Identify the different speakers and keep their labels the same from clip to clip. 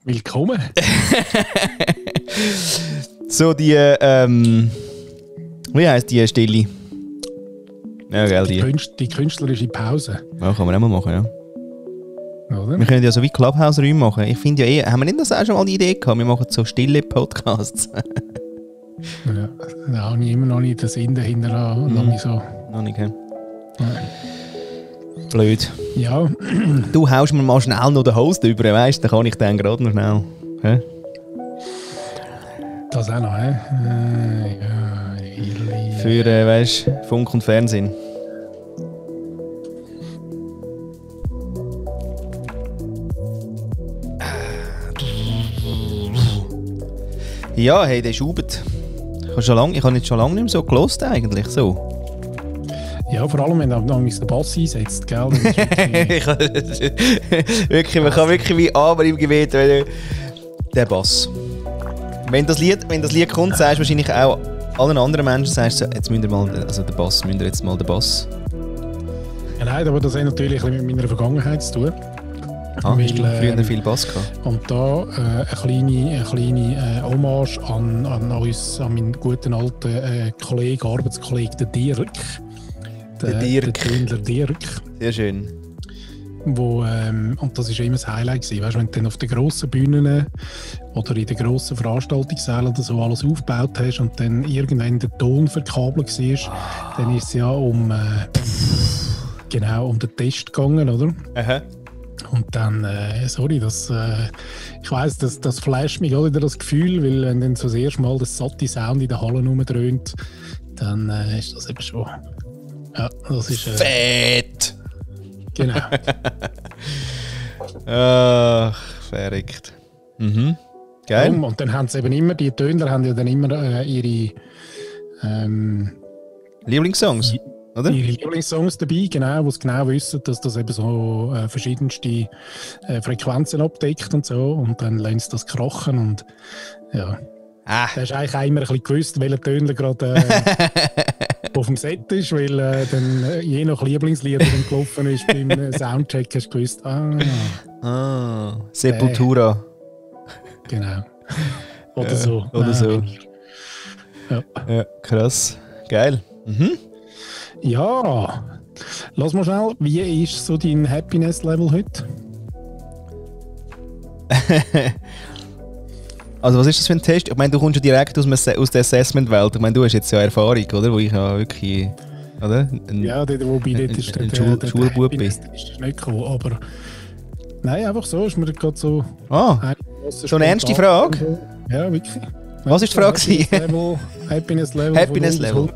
Speaker 1: Willkommen.
Speaker 2: So, die, wie heisst die Stille? Ja, gell,
Speaker 1: Die künstlerische Pause.
Speaker 2: Ja, kann man auch mal machen, ja.
Speaker 1: Oder?
Speaker 2: Wir können ja so wie Clubhouse-Räume machen. Ich finde ja haben wir nicht das auch schon mal die Idee gehabt? Wir machen so stille Podcasts.
Speaker 1: Ja, da habe ich immer noch nicht den Sinn dahinter. Noch nicht so.
Speaker 2: Noch nicht, ja. Blöd.
Speaker 1: Ja.
Speaker 2: Du haust mir mal schnell noch den Host über, weißt du? Dann kann ich dann gerade noch schnell. Hä?
Speaker 1: Das auch noch, hä? Ja,
Speaker 2: für, weißt du, Funk und Fernsehen. Ja, hey, der schubert. Ich habe jetzt schon lange nicht mehr so gelost eigentlich, so.
Speaker 1: Ja, vor allem, wenn du noch den Bass einsetzt, gell?
Speaker 2: Wirklich, man kann wirklich wie aber im Gebet der Bass. Wenn das Lied kommt, sagst du wahrscheinlich auch allen anderen Menschen, sagst du, jetzt müsst ihr mal, also den Bass, müsst ihr jetzt mal den Bass.
Speaker 1: Ja, nein, aber das hat natürlich mit meiner Vergangenheit zu tun.
Speaker 2: Hast du früher viel Bass gehabt?
Speaker 1: Und da eine kleine Hommage an meinen guten alten Arbeitskollegen, den Dirk. Der Tönler Dirk.
Speaker 2: Sehr schön.
Speaker 1: Und das war immer das Highlight gewesen. Weißt, wenn du dann auf den grossen Bühnen oder in den grossen Veranstaltungssälen oder so alles aufgebaut hast und dann irgendwann der Ton verkabelt war, dann ist es ja um den Test gegangen, oder?
Speaker 2: Aha.
Speaker 1: Und dann, ich weiss, das flasht mich auch wieder das Gefühl, weil wenn dann so das erste Mal das satte Sound in der Halle rumdröhnt, dann ist das eben schon... Ja, das ist...
Speaker 2: Fett!
Speaker 1: Genau.
Speaker 2: Ach, verrückt. Mhm. Geil.
Speaker 1: Und dann haben sie eben immer, die Töner haben ja dann immer ihre...
Speaker 2: Lieblingssongs, oder?
Speaker 1: Ihre Lieblingssongs dabei, genau, wo sie genau wissen, dass das eben so verschiedenste Frequenzen abdeckt und so. Und dann lassen sie das krachen und ja. Da hast du eigentlich auch immer ein bisschen gewusst, welcher Töner gerade auf dem Set ist, weil dann je nach Lieblingslied, das gelaufen ist beim Soundcheck, hast du gewusst,
Speaker 2: Sepultura.
Speaker 1: Genau. Oder so.
Speaker 2: Oder so. Ja, krass. Geil. Mhm.
Speaker 1: Ja. Lass mal schnell, wie ist so dein Happiness-Level heute?
Speaker 2: Also was ist das für ein Test? Ich meine, du kommst ja direkt aus der Assessment-Welt. Ich meine, du hast jetzt ja Erfahrung, oder? Wo ich ja wirklich, oder?
Speaker 1: Wobei dort ist der
Speaker 2: Schulbub bin.
Speaker 1: Ist nicht gekommen, aber nein, einfach so ist mir gerade so...
Speaker 2: so eine ernste Frage?
Speaker 1: Ja, wirklich.
Speaker 2: Was war die Frage?
Speaker 1: Happiness Level.
Speaker 2: Happiness Level.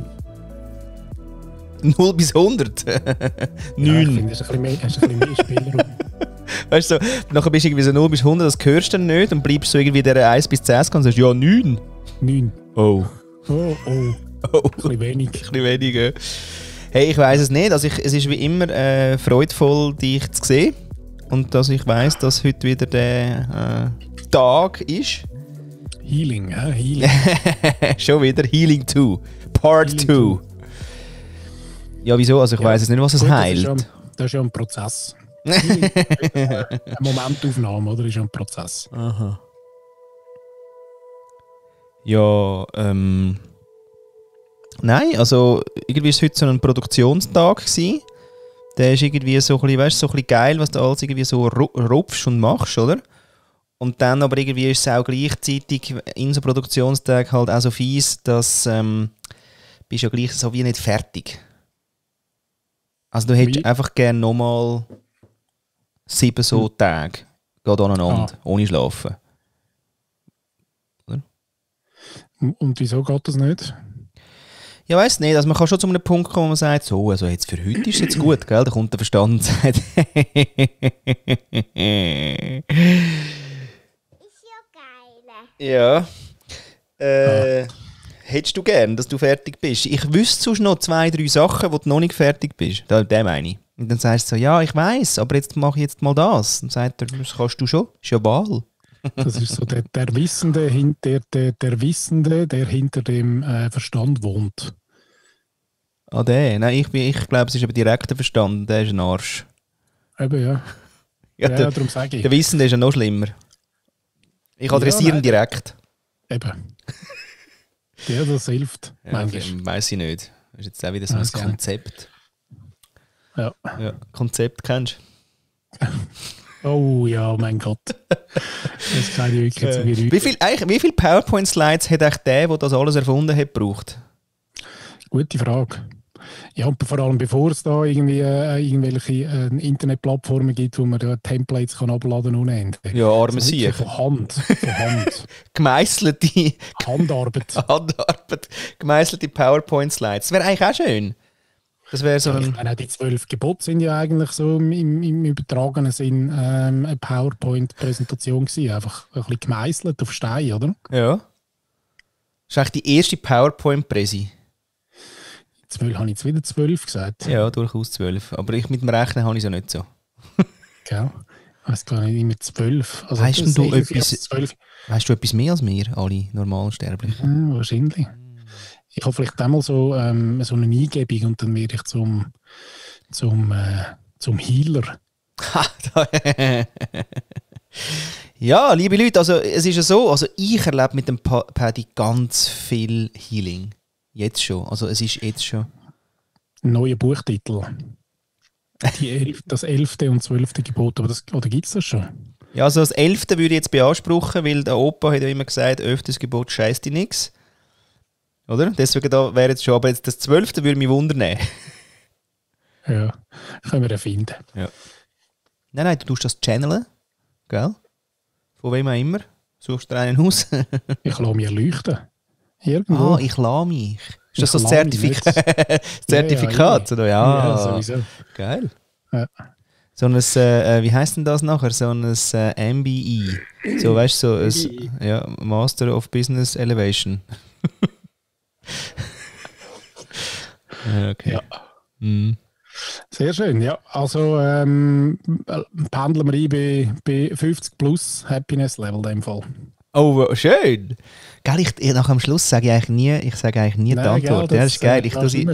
Speaker 2: 0 bis 100? 9.
Speaker 1: Ja, ich finde, das ist ein bisschen mehr Spielraum.
Speaker 2: Weißt du, nachher bist du irgendwie so 0 bis 100, das hörst du dann nicht und bleibst so irgendwie der 1 bis 10 und sagst, ja, 9.
Speaker 1: 9.
Speaker 2: Oh.
Speaker 1: Ein bisschen wenig.
Speaker 2: Ein bisschen wenig, Hey, ich weiss es nicht. Also es ist wie immer freudvoll, dich zu sehen. Und dass ich weiss, dass heute wieder der Tag ist.
Speaker 1: Healing, ja, Healing.
Speaker 2: Schon wieder Healing 2. Part 2. Ja, wieso? Also ich weiss es nicht, was es heilt.
Speaker 1: Das ist ja ein Prozess. Eine Momentaufnahme, oder? Ist ja ein Prozess.
Speaker 2: Aha. Ja, nein, also irgendwie war es heute so ein Produktionstag gewesen. Der ist irgendwie so ein bisschen, weißt, so ein bisschen geil, was du alles irgendwie so rupfst und machst, oder? Und dann aber irgendwie ist es auch gleichzeitig in so Produktionstagen halt auch so fies, dass bist ja gleich so wie nicht fertig. Also du hättest einfach gerne nochmal 7 so Tage, geht aneinander, ohne Schlafen. Oder?
Speaker 1: Und wieso geht das nicht?
Speaker 2: Ja, weiss nicht. Also man kann schon zu einem Punkt kommen, wo man sagt, so, also jetzt für heute ist es jetzt gut, gell? Da kommt der Verstand und sagt, ist ja geil. Ja. Hättest du gern, dass du fertig bist? Ich wüsste sonst noch 2, 3 Sachen, wo du noch nicht fertig bist. Das meine ich. Und dann sagst du so, ja, ich weiss, aber jetzt mache ich jetzt mal das. Dann sagt er, das kannst du schon, ist ja Wahl.
Speaker 1: Das ist so der Wissende, der Wissende, der hinter dem Verstand wohnt.
Speaker 2: Ah, der? Nein, ich glaube, es ist aber direkt der Verstand, der ist ein Arsch.
Speaker 1: Eben, ja. Ja, darum sage ich.
Speaker 2: Der Wissende ist ja noch schlimmer. Ich adressiere ihn direkt.
Speaker 1: Eben. Ja, das hilft.
Speaker 2: Ja, weiss ich nicht. Das ist jetzt auch wieder so ein Konzept.
Speaker 1: Ja.
Speaker 2: Konzept kennst
Speaker 1: du? Oh ja, mein Gott. Das kann ich wirklich zu mir.
Speaker 2: Wie viele PowerPoint-Slides hat eigentlich der das alles erfunden hat, gebraucht?
Speaker 1: Gute Frage. Ja, und vor allem bevor es da irgendwie irgendwelche Internetplattformen gibt, wo man da Templates kann abladen ohne Ende.
Speaker 2: Ja, arme Sieg.
Speaker 1: Von Hand.
Speaker 2: Gemeisselte
Speaker 1: Handarbeit.
Speaker 2: Gemeisselte PowerPoint-Slides. Das wäre eigentlich auch schön. Das wäre so
Speaker 1: ich meine, die 12 Gebote sind ja eigentlich so im übertragenen Sinn eine PowerPoint-Präsentation gewesen. Einfach ein bisschen gemeisselt auf Stein, oder?
Speaker 2: Ja. Das ist eigentlich die erste PowerPoint-Präsi.
Speaker 1: Habe ich jetzt wieder 12 gesagt?
Speaker 2: Ja, durchaus 12. Aber ich mit dem Rechnen habe ich es ja nicht so.
Speaker 1: Gell? Ich weiss gar nicht, immer 12. Also
Speaker 2: weißt du etwas mehr als wir, alle normalen Sterblichen?
Speaker 1: Ja, wahrscheinlich. Ich habe vielleicht einmal so eine Eingebung und dann werde ich zum Healer.
Speaker 2: Ja, liebe Leute, also es ist ja so, also ich erlebe mit dem Paddy ganz viel Healing. Jetzt schon, also es ist jetzt schon.
Speaker 1: Neuer Buchtitel. Das 11. und 12. Gebot, oder gibt es das schon?
Speaker 2: Ja, also das 11. würde ich jetzt beanspruchen, weil der Opa hat ja immer gesagt, 11. Gebot scheisst dir nichts. Oder? Deswegen da wäre jetzt schon, aber jetzt das 12. würde mich wundern.
Speaker 1: Ja, können wir erfinden.
Speaker 2: Ja. Nein, du tust das channeln, gell? Von wem auch immer. Suchst du einen aus?
Speaker 1: Ich lasse mich erleuchten. Irgendwo.
Speaker 2: Ah, ich lasse mich. Ist das so ein Zertifikat? Ja,
Speaker 1: sowieso.
Speaker 2: Geil.
Speaker 1: Ja.
Speaker 2: So ein, wie heisst denn das nachher? So ein MBE. So, weißt du, so ein Master of Business Elevation. Okay.
Speaker 1: Ja. Sehr schön, ja. Also pendeln wir ein bei 50 plus Happiness Level in dem Fall.
Speaker 2: Oh, schön. Geil, nach am Schluss sage ich eigentlich nie die Antwort.
Speaker 1: Gell,
Speaker 2: das ist geil.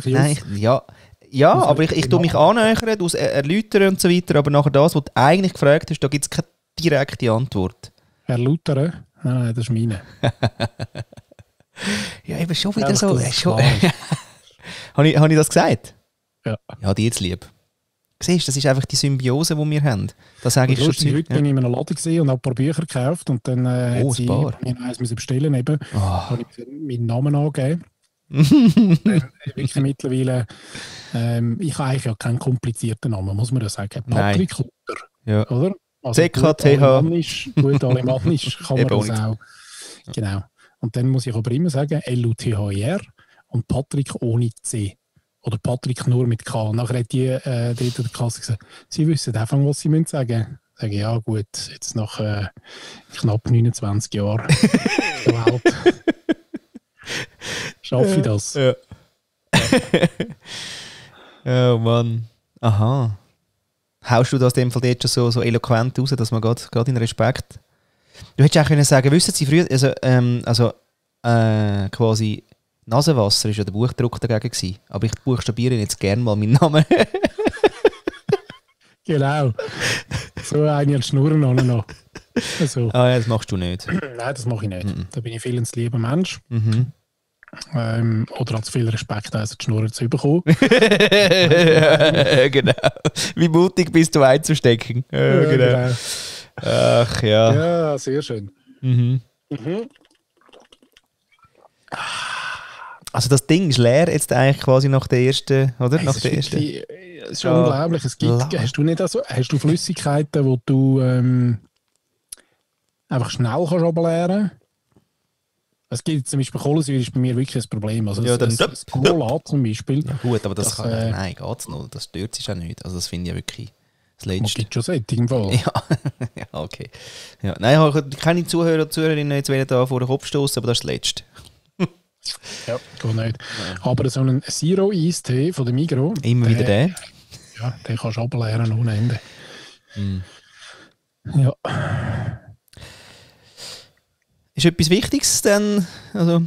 Speaker 2: Aber ich tue mich annähern, erläutern und so weiter, aber nachher das, was du eigentlich gefragt hast, da gibt es keine direkte Antwort.
Speaker 1: Erläutern? Nein, das ist meine.
Speaker 2: Ja, eben schon wieder so. Habe ich das gesagt?
Speaker 1: Ja.
Speaker 2: Ja, dir jetzt lieb. Siehst du, das ist einfach die Symbiose, die wir haben. Das sage ich schon.
Speaker 1: Heute bin ich in einem Laden und habe ein paar Bücher gekauft und dann hat sie mir eins bestellen eben. Habe ich meinen Namen angegeben. Wirklich mittlerweile, ich habe eigentlich ja keinen komplizierten Namen, muss man ja sagen. Patrick Luther,
Speaker 2: ja.
Speaker 1: oder?
Speaker 2: Also CKTH.
Speaker 1: Gut alemannisch kann man das auch. Genau. Und dann muss ich aber immer sagen, LUTHIR und Patrick ohne C. Oder Patrick nur mit K. Nachher hat die dort in der Kasse gesagt, sie wissen einfach, was sie sagen müssen. Sage ja gut, jetzt nach knapp 29 Jahren der Welt schaffe ich das.
Speaker 2: Ja. Oh Mann. Aha. Haust du das in dem Fall dort schon so eloquent raus, dass man gerade in Respekt... Du hättest auch können sagen, wissen Sie früher, quasi Nasenwasser war ja der Buchdruck dagegen gewesen, aber ich buchstabiere jetzt gerne mal meinen Namen.
Speaker 1: Genau. So eine als Schnurren noch. Also.
Speaker 2: Ah ja, das machst du nicht.
Speaker 1: Nein, das mache ich nicht. Da bin ich viel ein lieber Mensch. Oder hat viel Respekt, also die Schnurren zu bekommen.
Speaker 2: Genau. Wie mutig bist du einzustecken. Ja, genau. Ach ja.
Speaker 1: Ja, sehr schön.
Speaker 2: Also das Ding ist leer jetzt eigentlich quasi nach der ersten, oder?
Speaker 1: Es ist unglaublich. Es gibt, hast du Flüssigkeiten, die du einfach schnell kannst ableeren? Es gibt zum Beispiel Kohlensäure, ist bei mir wirklich ein Problem. Also das Cola zum Beispiel.
Speaker 2: Ja gut, aber das kann nein, geht's noch. Das stört sich auch nicht. Also das finde ich ja wirklich das Letzte.
Speaker 1: Es gibt schon Sättig im Fall.
Speaker 2: Ja, okay. Ja, nein, ich habe keine Zuhörer und Zuhörerinnen jetzt da vor den Kopf stoßen, aber das ist das Letzte.
Speaker 1: Ja, gar nicht. Aber so einen Zero-Eis-Tee von der Migros.
Speaker 2: Immer wieder der?
Speaker 1: Ja, den kannst du ableeren ohne Ende. Ja.
Speaker 2: Ist etwas Wichtiges denn? Also...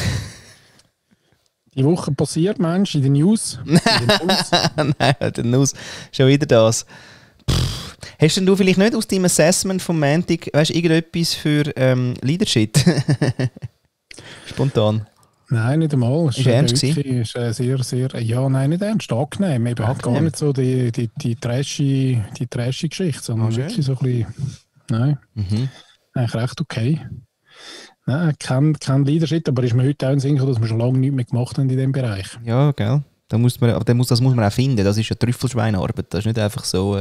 Speaker 1: Die Woche passiert, Mensch, in den News?
Speaker 2: Nein, in den News. Schon wieder das. Hast denn du vielleicht nicht aus deinem Assessment vom Montag, weißt du, irgendetwas für Leadership? Spontan.
Speaker 1: Nein, nicht einmal.
Speaker 2: Ist ernst
Speaker 1: gewesen? Ist sehr, sehr, ja, nein, nicht ernst. Angenehm. Eben gar nicht so die trashy Geschichte, sondern wirklich so ein bisschen, nein, eigentlich recht okay. Nein, kein Leadership, aber ist mir heute auch ein Sinn, dass wir schon lange nichts mehr gemacht haben in diesem Bereich.
Speaker 2: Ja, gell. Das muss man auch finden. Das ist ja Trüffelschweinarbeit. Das ist nicht einfach so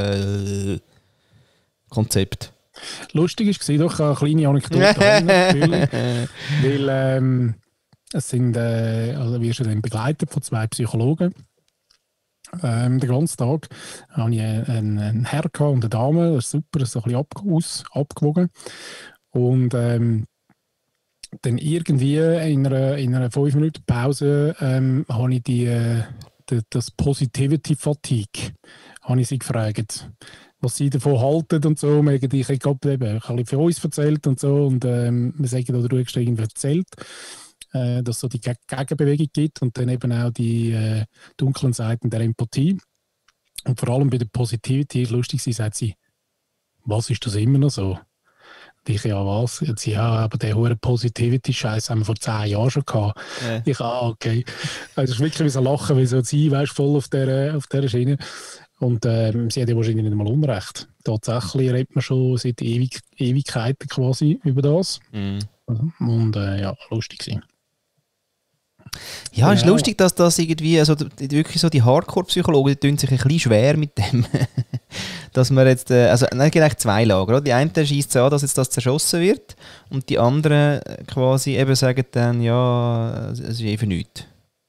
Speaker 2: Konzept.
Speaker 1: Lustig war doch eine kleine Anekdote natürlich, weil es sind, also wirst du dann begleitet von 2 Psychologen. Den ganzen Tag hatte ich einen Herr und eine Dame, das ist super, das ist so ein bisschen abgewogen. Und dann irgendwie in einer 5 Minuten Pause habe ich das Positivity Fatigue habe ich sie gefragt, was sie davon halten und so. Ich habe eben ein bisschen für uns erzählt und so und wir sagen, oder du hast irgendwie erzählt, dass es so die Gegenbewegung gibt und dann eben auch die dunklen Seiten der Empathie. Und vor allem bei der Positivity ist lustig, sie sagt sie, was ist das immer noch so? Und ich, ja was? Jetzt, ja, aber der hohe Positivity-Scheiß haben wir vor 10 Jahren schon gehabt. Ja. Ich, okay. Also es ist wirklich wie so Lachen, wie so sie, weißt, voll auf dieser Schiene. Und sie hat ja wahrscheinlich nicht mal Unrecht. Tatsächlich redet man schon seit Ewigkeiten quasi über das. Und ja, lustig sein.
Speaker 2: Ja, es ist lustig, dass das irgendwie, also wirklich so die Hardcore-Psychologen, die tun sich ein bisschen schwer mit dem, dass man jetzt, also es gibt eigentlich 2 Lager, oder? Die einen schießt es an, dass jetzt das zerschossen wird und die anderen quasi eben sagen dann, ja, es ist für nichts.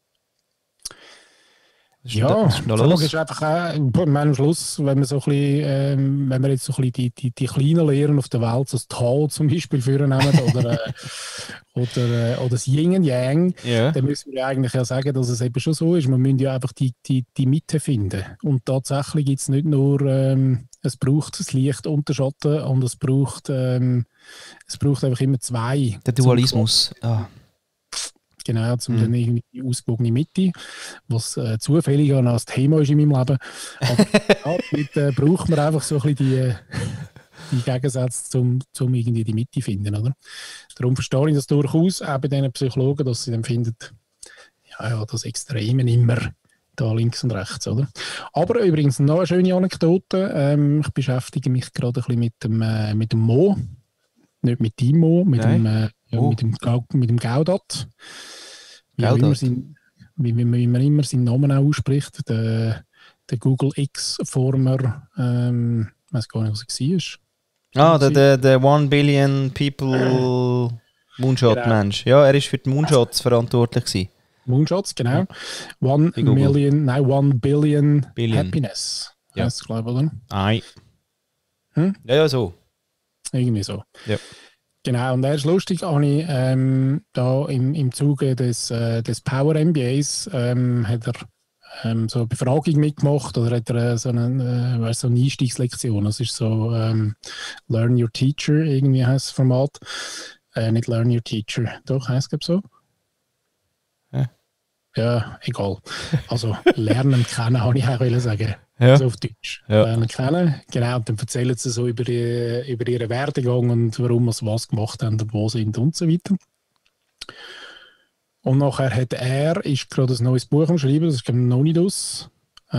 Speaker 1: Ja, die Frage ist einfach am Schluss, wenn man so ein bisschen, wenn wir jetzt so ein bisschen die kleinen Lehren auf der Welt, so das Tao zum Beispiel vornehmen oder das Yin und Yang, dann müssen wir eigentlich ja sagen, dass es eben schon so ist. Man muss ja einfach die Mitte finden. Und tatsächlich gibt es nicht nur, es braucht das Licht und den Schatten und es braucht einfach immer 2.
Speaker 2: Der Dualismus.
Speaker 1: Genau, dann irgendwie die ausgewogene Mitte, was zufällig auch noch das Thema ist in meinem Leben. Aber dort braucht man einfach so ein bisschen die Gegensätze, um irgendwie die Mitte zu finden. Oder? Darum verstehe ich das durchaus, auch bei diesen Psychologen, dass sie dann finden, ja, das Extreme immer da links und rechts. Oder? Aber übrigens noch eine schöne Anekdote. Ich beschäftige mich gerade ein bisschen mit dem Mo. Nicht mit dem Mo, mit dem Gaudat. Wie man immer seinen Namen auch ausspricht. Der Google X-Former, ich weiß gar nicht, was es war.
Speaker 2: Der 1 Billion People Moonshot-Mensch. Ja, er war für die Moonshots verantwortlich gewesen.
Speaker 1: Moonshots, genau. 1 Billion Happiness. Ja. Heißt es, glaube ich, oder?
Speaker 2: Nein. Ja, so.
Speaker 1: Irgendwie so.
Speaker 2: Ja.
Speaker 1: Genau, und er ist lustig, habe ich da im Zuge des Power MBAs hat er so eine Befragung mitgemacht oder hat er so eine Einstiegslektion. Das ist so Learn Your Teacher, irgendwie heisst das Format. Nicht Learn Your Teacher, doch, heisst es so? Ja, egal. Also lernen kennen, habe ich auch sagen. Ja. Also auf Deutsch. Ja. Lernen kennen. Genau, und dann erzählen sie so über ihren Werdegang und warum sie was gemacht haben und wo sie sind und so weiter. Und nachher ist gerade ein neues Buch am Schreiben, das ist noch nicht aus, wo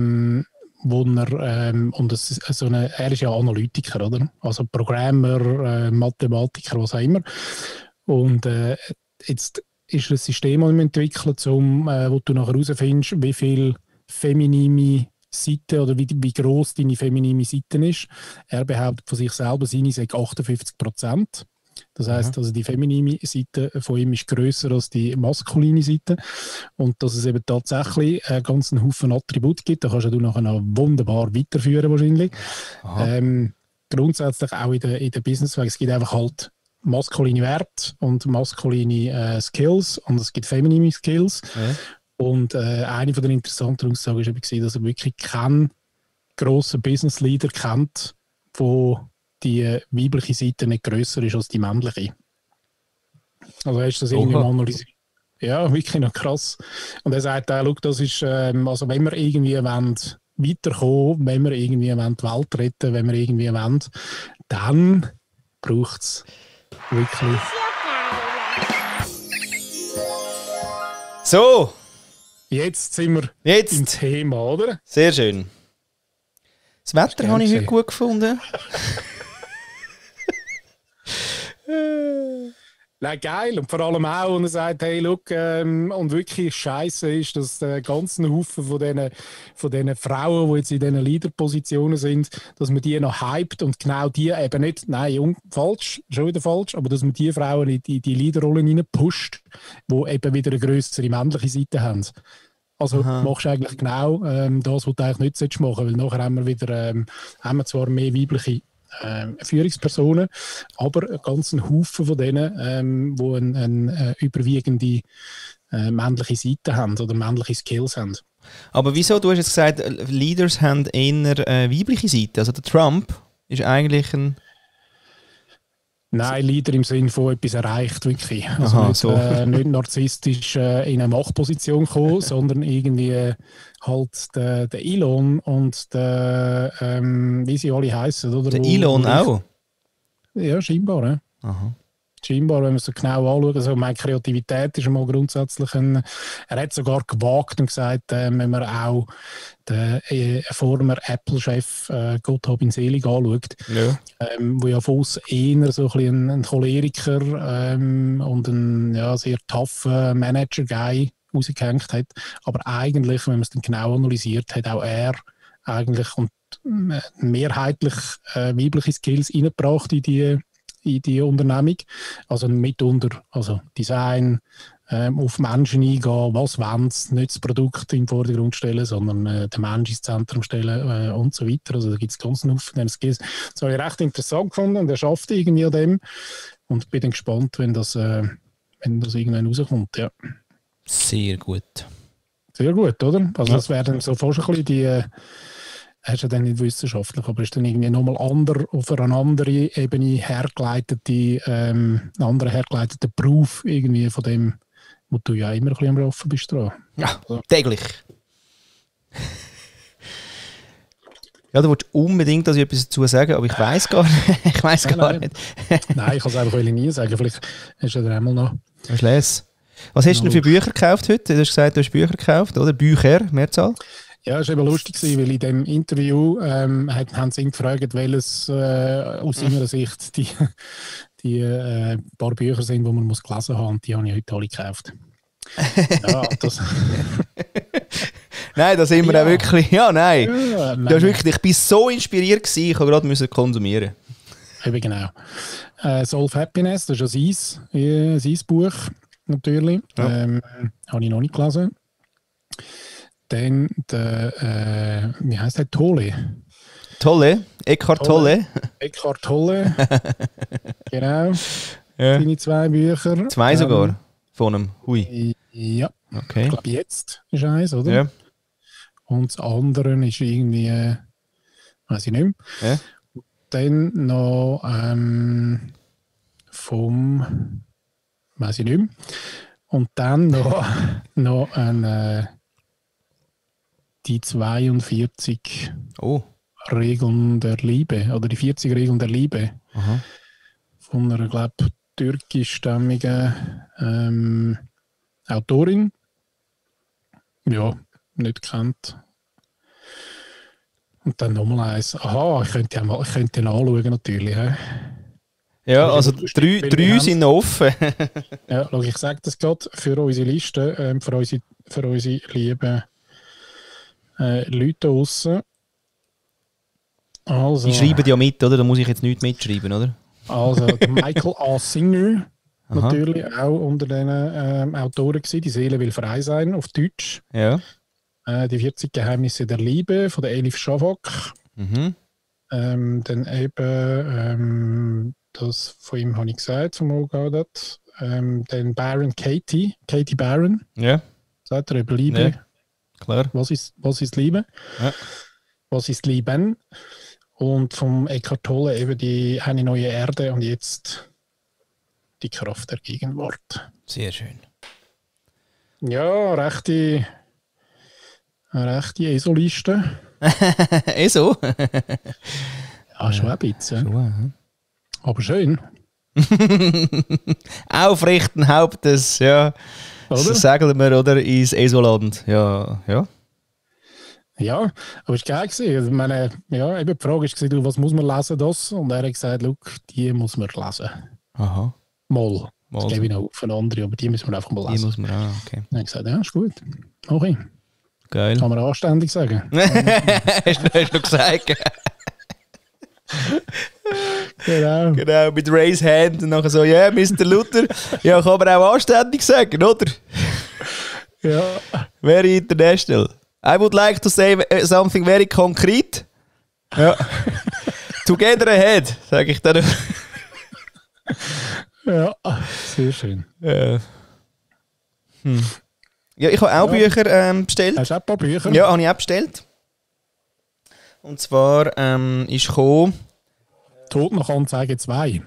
Speaker 1: er, und das ist er ist ja Analytiker, oder? Also Programmer, Mathematiker, was auch immer. Und jetzt ist ein System entwickelt, wo du nachher herausfindest, wie viel feminine Seite oder wie gross deine feminine Seite ist. Er behauptet von sich selber, seine sei 58%. Das heisst, also die feminine Seite von ihm ist grösser als die maskuline Seite. Und dass es eben tatsächlich einen ganzen Haufen Attribute gibt, da kannst du nachher noch wunderbar weiterführen wahrscheinlich. Grundsätzlich auch in der Businesswelt, es gibt einfach halt maskuline Werte und maskuline Skills und es gibt feminine Skills. Und eine von den interessanten Aussagen war eben, dass er wirklich keinen grossen Business Leader kennt, wo die weibliche Seite nicht grösser ist als die männliche. Also hast du das irgendwie mal analysiert? Ja, wirklich noch krass. Und er sagt auch, das ist, also wenn wir irgendwie wollen, weiterkommen, wenn wir irgendwie die Welt retten, wenn wir irgendwie wollen, dann braucht es wirklich.
Speaker 2: So.
Speaker 1: Jetzt sind wir im Thema, oder?
Speaker 2: Sehr schön. Das Wetter habe ich heute gut gefunden.
Speaker 1: Nein, geil. Und vor allem auch, und er sagt, hey, look, und wirklich scheiße ist, dass der ganzen Haufen von diesen Frauen, die jetzt in diesen Leaderpositionen sind, dass man die noch hypt und genau die eben nicht, nein, falsch, schon wieder falsch, aber dass man die Frauen in die Leaderrollen pusht, die eben wieder eine grössere männliche Seite haben. Also machst du eigentlich genau das, was du eigentlich nicht machen solltest, weil nachher haben wir wieder haben wir zwar mehr weibliche Führungspersonen, aber einen ganzen Haufen von denen, die eine überwiegende männliche Seite haben oder männliche Skills haben.
Speaker 2: Aber wieso? Du hast jetzt gesagt, Leaders haben eher weibliche Seite. Also der Trump ist eigentlich ein...
Speaker 1: Nein, Leader im Sinne von etwas erreicht, wirklich. Also nicht narzisstisch in eine Machtposition kommen, sondern irgendwie halt der Elon und der, wie sie alle heißen, oder?
Speaker 2: Der Elon auch?
Speaker 1: Ja, scheinbar. Ja.
Speaker 2: Aha.
Speaker 1: Scheinbar, wenn man es so genau anschaut, also meine Kreativität ist einmal grundsätzlich er hat sogar gewagt und gesagt, wenn man auch den former Apple-Chef Gott hab ihn selig anschaut, wo ja von uns eher so ein Choleriker und ein sehr tougher Manager-Guy rausgehängt hat, aber eigentlich, wenn man es dann genau analysiert, hat auch er eigentlich und mehrheitlich weibliche Skills reingebracht in die Unternehmung, also mitunter, also Design, auf Menschen eingehen, was wollen sie, nicht das Produkt im Vordergrund stellen, sondern den Menschen ins Zentrum stellen und so weiter. Also da gibt es ganz viele von diesen Skills. Das habe ich recht interessant gefunden und er schafft irgendwie an dem und bin dann gespannt, wenn das irgendwann rauskommt. Ja.
Speaker 2: Sehr gut.
Speaker 1: Sehr gut, oder? Also das wäre dann so fast ein bisschen die ist ja dann nicht wissenschaftlich, aber ist dann irgendwie nochmal auf eine andere Ebene hergeleitete, anderen hergeleiteten Beruf irgendwie von dem, wo du ja immer ein bisschen am Arbeiten bist dran.
Speaker 2: Ja, also. Täglich. Ja, du wolltest unbedingt, dass ich etwas dazu sage, aber ich weiss gar nicht. Ich weiss gar nicht.
Speaker 1: Nein, ich kann es einfach nie sagen. Vielleicht hast du ja einmal noch.
Speaker 2: Was lese? Was hast du denn für Bücher gekauft heute? Du hast gesagt, du hast Bücher gekauft, oder? Bücher, Mehrzahl?
Speaker 1: Ja, es war eben lustig, weil in diesem Interview haben sie ihn gefragt, welches aus seiner Sicht die paar Bücher sind, die man gelesen haben muss. Die habe ich heute alle gekauft. Ja, das
Speaker 2: nein, da sind wir auch wirklich... Ja, nein. Ja, nein. Wirklich, ich war so inspiriert gewesen, ich konnte gerade konsumieren.
Speaker 1: Eben genau. Solve Happiness, das ist ja sein Buch, natürlich. Ja. Habe ich noch nicht gelesen. Dann der, wie heisst der? Tolle.
Speaker 2: Tolle? Eckhart Tolle?
Speaker 1: Eckhart Tolle. Genau. Ja. Seine 2 Bücher.
Speaker 2: 2 sogar? Von einem? Hui.
Speaker 1: Ja.
Speaker 2: Okay.
Speaker 1: Ich glaube, jetzt ist eins, oder?
Speaker 2: Ja.
Speaker 1: Und das andere ist irgendwie, weiß ich nicht mehr.
Speaker 2: Ja.
Speaker 1: Dann noch vom, weiß ich nicht mehr. Und dann noch ein die 42 Regeln der Liebe oder die 40 Regeln der Liebe.
Speaker 2: Aha.
Speaker 1: Von einer, glaube ich, türkischstämmigen Autorin. Ja, nicht kennt. Und dann nochmal eins. Aha, ich könnte ihn anschauen natürlich.
Speaker 2: Ja, also 3 sind noch offen.
Speaker 1: Ja, schau, ich sage das gerade für unsere Liste, für unsere lieben Leute draussen. Also,
Speaker 2: die schreiben ja mit, oder? Da muss ich jetzt nichts mitschreiben, oder?
Speaker 1: Also Michael A. Singer, natürlich auch unter den Autoren gewesen. Die Seele will frei sein, auf Deutsch.
Speaker 2: Ja.
Speaker 1: Die 40 Geheimnisse der Liebe von der Elif Shafak.
Speaker 2: Mhm.
Speaker 1: Dann eben, das von ihm habe ich gesagt, vom Ogadat. Dann Baron Katie Baron.
Speaker 2: Ja.
Speaker 1: Sagt er über Liebe.
Speaker 2: Ja. Klar.
Speaker 1: Was ist Liebe?
Speaker 2: Ja.
Speaker 1: Was ist Leben? Und vom Eckhart Tolle eben eine neue Erde und jetzt die Kraft der Gegenwart.
Speaker 2: Sehr schön.
Speaker 1: Ja, rechte ESO-Liste.
Speaker 2: So?
Speaker 1: Ja, schon ein bisschen. Schon, aber schön.
Speaker 2: Aufrichten Hauptes, ja. Oder? Das sagen wir, oder? Ins ESO-Land. Ja, ja.
Speaker 1: Ja, aber es war geil gewesen. Also, meine, ja, eben die Frage war, was muss man lesen, das? Und er hat gesagt, die muss man lesen.
Speaker 2: Aha.
Speaker 1: Mal. Das gebe ich noch auf eine andere, aber die müssen wir einfach mal lesen.
Speaker 2: Die muss man, okay.
Speaker 1: Dann habe ich gesagt, ja, ist gut. Okay.
Speaker 2: Geil.
Speaker 1: Kann man anständig sagen.
Speaker 2: Hast du schon gesagt? Genau, mit Raise Hand und nachher so, ja, Mr. Luther, ja, kann man auch anständig sagen, oder?
Speaker 1: Ja.
Speaker 2: Very international. I would like to say something very concrete. Ja. Together ahead, sage ich dann.
Speaker 1: Ja, sehr schön.
Speaker 2: Ja, ich habe auch Bücher bestellt.
Speaker 1: Hast du auch ein paar Bücher?
Speaker 2: Ja, habe ich auch bestellt. Und zwar ist gekommen...
Speaker 1: Tod nach Anzeige 2.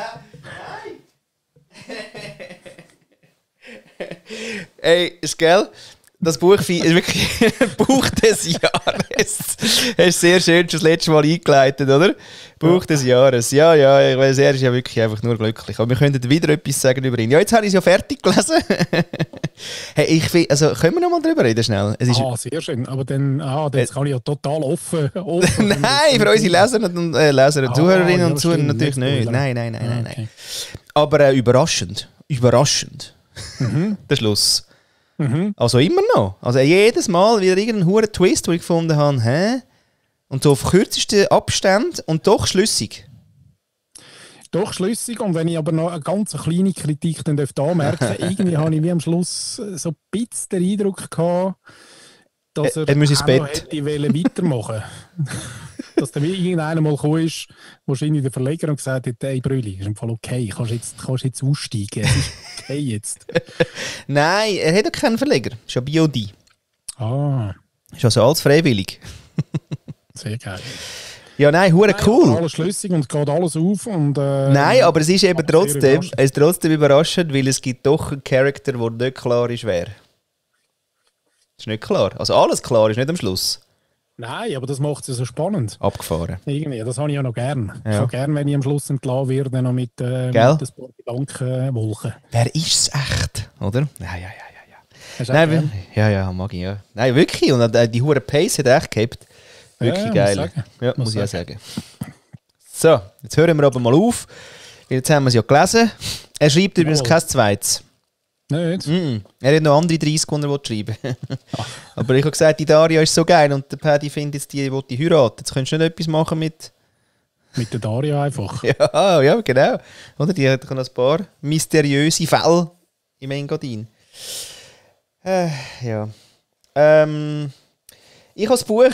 Speaker 2: Ey, ist geil. Das Buch ist wirklich Buch des Jahres. Hast du sehr schön schon das letzte Mal eingeleitet, oder? Buch des Jahres. Ja, ich weiß, er ist ja wirklich einfach nur glücklich. Aber wir könnten wieder etwas sagen über ihn. Ja, jetzt habe ich es ja fertig gelesen. Hey, ich find, also können wir noch mal drüber reden, schnell? Es ist
Speaker 1: sehr schön. Aber dann kann ich ja total offen
Speaker 2: nein, für unsere Leser und Zuhörerinnen und Zuhörer natürlich nicht. Nein. Okay. Aber überraschend. Der Schluss. Also immer noch. Also jedes Mal wieder irgendein hoher Twist, den ich gefunden habe. Und so auf kürzesten Abstand und doch schlüssig.
Speaker 1: Doch schlüssig. Und wenn ich aber noch eine ganz kleine Kritik dann anmerken irgendwie habe ich wie am Schluss so ein bisschen den Eindruck gehabt, dass er
Speaker 2: muss ins Bett.
Speaker 1: Hätte weitermachen. Dass dann irgendeiner mal gekommen ist, wahrscheinlich der Verleger, und gesagt hat, hey Brüli, ist im Fall okay, kannst jetzt aussteigen, es ist okay jetzt.
Speaker 2: Nein, er hat ja keinen Verleger, ist ja BOD. Ist also alles freiwillig.
Speaker 1: Sehr geil.
Speaker 2: Ja, nein, hure cool.
Speaker 1: Alles schlüssig und geht alles auf. Und,
Speaker 2: nein, aber es ist eben trotzdem überraschend, weil es gibt doch einen Charakter, der nicht klar ist, wer. Ist nicht klar. Also alles klar ist nicht am Schluss.
Speaker 1: Nein, aber das macht es ja so spannend.
Speaker 2: Abgefahren.
Speaker 1: Irgendwie, das habe ich ja noch gern. Ja. Ich habe gern, wenn ich am Schluss entlassen werde, noch mit ein paar Gedankenwolken.
Speaker 2: Wer ist es echt? Oder? Ja.
Speaker 1: Nein,
Speaker 2: ja, mag ich, ja. Nein, wirklich. Und die hure Pace hat echt gehabt. Wirklich geil. Muss ich auch sagen. So, jetzt hören wir aber mal auf. Weil jetzt haben wir es ja gelesen. Er schreibt übrigens kein zweites.
Speaker 1: Nicht?
Speaker 2: Er hat noch andere 30, die er schreiben will. Aber ich habe gesagt, die Daria ist so geil und der Paddy findet jetzt, die heiraten. Jetzt könntest du nicht etwas machen mit...
Speaker 1: Mit der Daria einfach.
Speaker 2: Ja, genau. Oder? Die hat noch ein paar mysteriöse Fälle im Engadin. Ja. Ich habe das Buch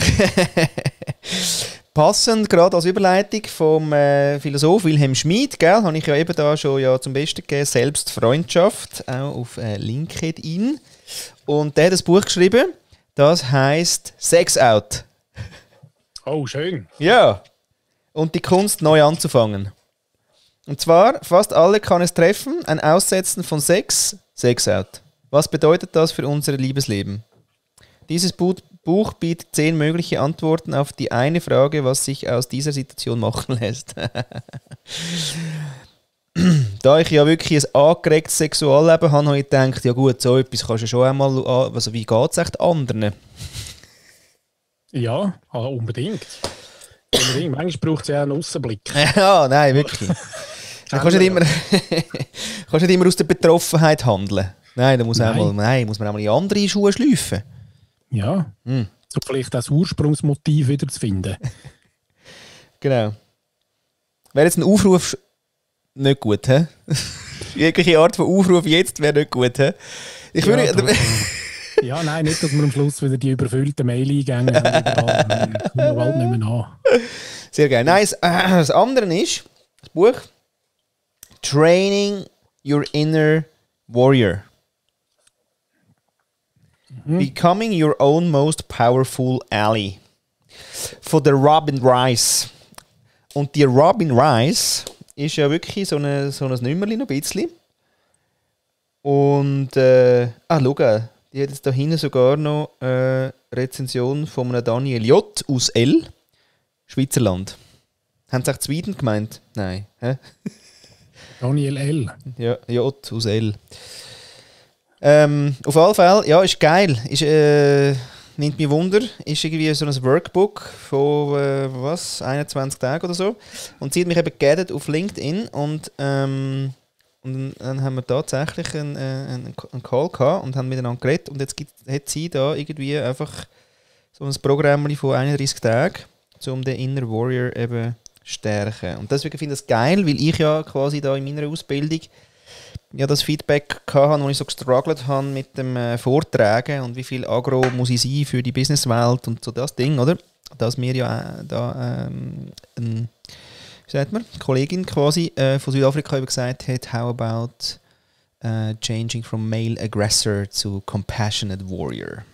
Speaker 2: passend gerade als Überleitung vom Philosoph Wilhelm Schmid, gell, habe ich ja eben da schon zum Besten gegeben, Selbstfreundschaft, auch auf LinkedIn. Und der hat ein Buch geschrieben, das heisst Sex Out.
Speaker 1: Oh, schön.
Speaker 2: Ja. Und die Kunst, neu anzufangen. Und zwar, fast alle kann es treffen, ein Aussetzen von Sex, Sex Out. Was bedeutet das für unser Liebesleben? Dieses Buch bietet 10 mögliche Antworten auf die eine Frage, was sich aus dieser Situation machen lässt. Da ich ja wirklich ein angeregtes Sexualleben habe, habe ich gedacht, ja gut, so etwas kannst du schon einmal, also wie geht es echt anderen?
Speaker 1: Ja, unbedingt. Manchmal braucht es ja einen Aussenblick.
Speaker 2: Ja, nein, wirklich. Du kannst nicht immer aus der Betroffenheit handeln. Nein, da muss man einmal in andere Schuhe schleifen.
Speaker 1: Ja, so vielleicht das Ursprungsmotiv wieder zu finden.
Speaker 2: Genau. Wäre jetzt ein Aufruf nicht gut, hä? Jegliche Art von Aufruf jetzt wäre nicht gut, hä? Ich würde...
Speaker 1: Ja, nein, nicht, dass wir am Schluss wieder die überfüllten Mail-Eingänge haben. Kommen wir bald nicht mehr nach.
Speaker 2: Sehr geil. Nein, das andere ist, das Buch Training Your Inner Warrior. Becoming Your Own Most Powerful Ally. Von der Robin Rice. Und die Robin Rice ist ja wirklich so ein Nummerli noch ein bisschen. Und, schau, Die hat jetzt da hinten sogar noch eine Rezension von einem Daniel J. aus L. Schweizerland. Haben sie auch Zweiten gemeint? Nein. Hä?
Speaker 1: Daniel L.
Speaker 2: Ja, J. aus L. Auf alle Fälle, ja, ist geil. Nimmt mich Wunder. Ist irgendwie so ein Workbook von 21 Tagen oder so. Und sie hat mich eben geaddet auf LinkedIn und dann haben wir tatsächlich einen Call gehabt und haben miteinander geredet. Und jetzt hat sie da irgendwie einfach so ein Programm von 31 Tagen, um den Inner Warrior eben zu stärken. Und deswegen finde ich das geil, weil ich ja quasi da in meiner Ausbildung ja das Feedback hatte, wo ich so gestruggelt habe mit dem Vortragen und wie viel Agro muss ich sein für die Businesswelt und so das Ding, oder? Dass mir ja da wie sagt man, eine Kollegin quasi von Südafrika gesagt hat, how about changing from male aggressor to compassionate warrior.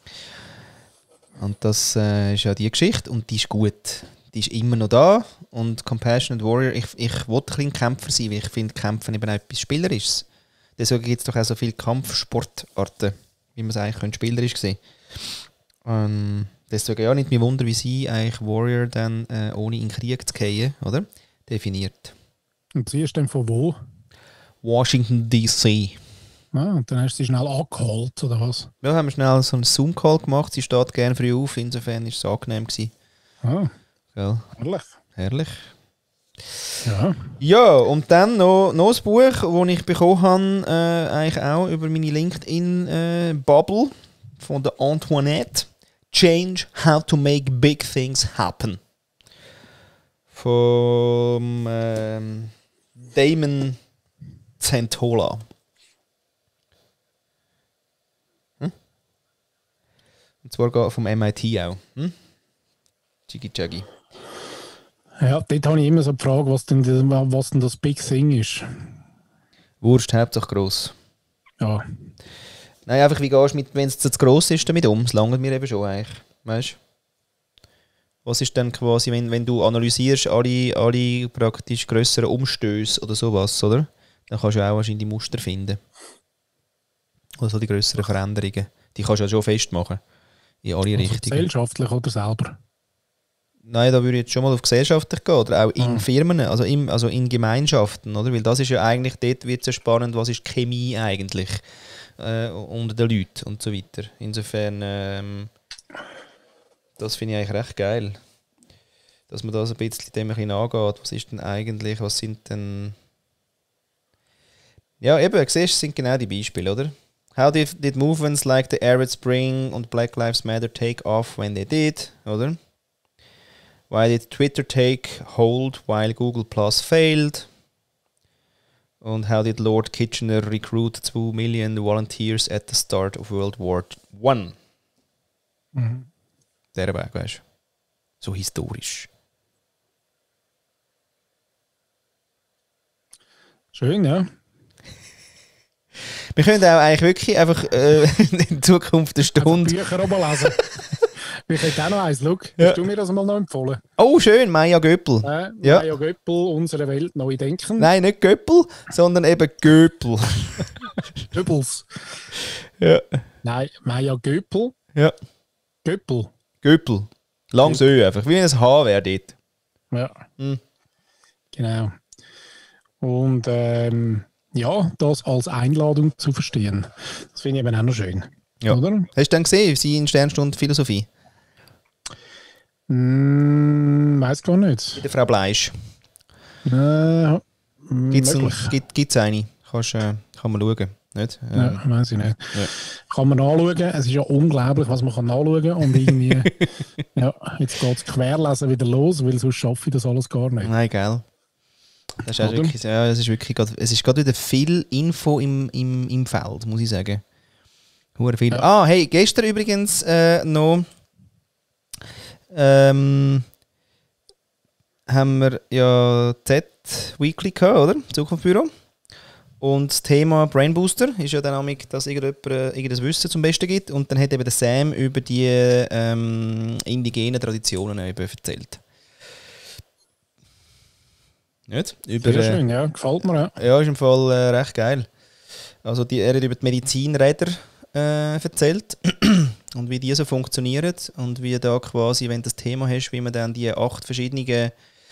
Speaker 2: Und das ist ja die Geschichte und die ist gut. Die ist immer noch da und Compassionate Warrior, ich wollte ein bisschen Kämpfer sein, weil ich finde Kämpfen eben auch etwas Spielerisches. Deswegen gibt es doch auch so viele Kampfsportarten, wie man es eigentlich spielerisch sehen könnte. Deswegen ja nicht mehr Wunder, wie sie eigentlich Warrior dann ohne in den Krieg zu gehen, oder? Definiert.
Speaker 1: Und sie ist dann von wo?
Speaker 2: Washington D.C.
Speaker 1: Und dann hast du sie schnell angeholt, oder was?
Speaker 2: Ja, haben wir schnell so einen Zoom-Call gemacht, sie steht gerne früh auf, insofern war es angenehm gewesen. Ja.
Speaker 1: Herrlich.
Speaker 2: Herrlich.
Speaker 1: Ja.
Speaker 2: Ja, und dann noch ein Buch, das ich bekommen habe, eigentlich auch über meine LinkedIn-Bubble von der Antoinette. Change How to Make Big Things Happen. Von Damon Centola. Und zwar vom MIT auch. Chigi Chagi.
Speaker 1: Ja, dort habe ich immer so die Frage, was denn das Big Thing ist.
Speaker 2: Wurst, Hauptsache gross.
Speaker 1: Ja.
Speaker 2: Nein, einfach wie gehst du mit, wenn es zu gross ist, damit um? Das langt mir eben schon eigentlich. Weißt du? Was ist dann quasi, wenn du analysierst, alle praktisch grösseren Umstöße oder sowas, oder? Dann kannst du auch wahrscheinlich die Muster finden. Oder so die grösseren Veränderungen. Die kannst du ja schon festmachen. In alle Richtungen.
Speaker 1: Gesellschaftlich oder selber?
Speaker 2: Nein, da würde ich jetzt schon mal auf gesellschaftlich gehen. Oder auch in Firmen, also in Gemeinschaften. Oder? Weil das ist ja eigentlich, dort wird es ja spannend, was ist Chemie eigentlich unter den Leuten und so weiter. Insofern, das finde ich eigentlich recht geil. Dass man das ein bisschen dem ein bisschen angeht. Was ist denn eigentlich, was sind denn... Ja, eben, siehst du, das sind genau die Beispiele, oder? How did movements like the Arab Spring und Black Lives Matter take off when they did, oder? Why did Twitter take hold while Google Plus failed? Und how did Lord Kitchener recruit 2 million volunteers at the start of World War I? Der Weg, weißt du? So historisch.
Speaker 1: Schön, ja.
Speaker 2: Wir können auch eigentlich wirklich einfach in Zukunft eine Stunde...
Speaker 1: Bücher oben lesen. Ich hätte auch noch eins. Schau,
Speaker 2: ja.
Speaker 1: Hast du mir das mal noch empfohlen?
Speaker 2: Oh, schön, Maya Göppel.
Speaker 1: Ja. Maya Göppel, unsere Welt neu denken.
Speaker 2: Nein, nicht Göppel, sondern eben Göppel.
Speaker 1: Goebbels.
Speaker 2: Ja.
Speaker 1: Nein, Maya Göppel.
Speaker 2: Ja.
Speaker 1: Göppel.
Speaker 2: Göppel. Langes Ö einfach, wie ein H wäre dort.
Speaker 1: Ja. Genau. Und ja, das als Einladung zu verstehen. Das finde ich eben auch noch schön.
Speaker 2: Ja.
Speaker 1: Oder?
Speaker 2: Hast du dann gesehen, sie in Sternstunde Philosophie?
Speaker 1: Weiß gar nicht.
Speaker 2: Mit der Frau Bleisch. Gibt es eine? Kann man schauen. Nicht?
Speaker 1: Ja, weiß ich nicht. Ja. Kann man nachschauen. Es ist ja unglaublich, was man kann nachschauen kann. Und irgendwie, ja, jetzt geht das Querlesen wieder los, weil sonst schaffe ich das alles gar nicht.
Speaker 2: Nein, gell. Das ist wirklich, ja, es ist gerade wieder viel Info im Feld, muss ich sagen. Viel. Ja. Hey, gestern übrigens noch haben wir ja Z-Weekly gehabt, oder? Zukunftsbüro. Und das Thema Brain Booster ist ja dann auch, dass irgendjemand irgendein Wissen zum Besten gibt. Und dann hat eben der Sam über die indigenen Traditionen erzählt. Nicht?
Speaker 1: Sehr schön, ja. Gefällt mir, ja.
Speaker 2: Ja, ist im Fall recht geil. Also er hat über die Medizinräder erzählt und wie die so funktionieren und wie da quasi, wenn du das Thema hast, wie man dann die 8 verschiedenen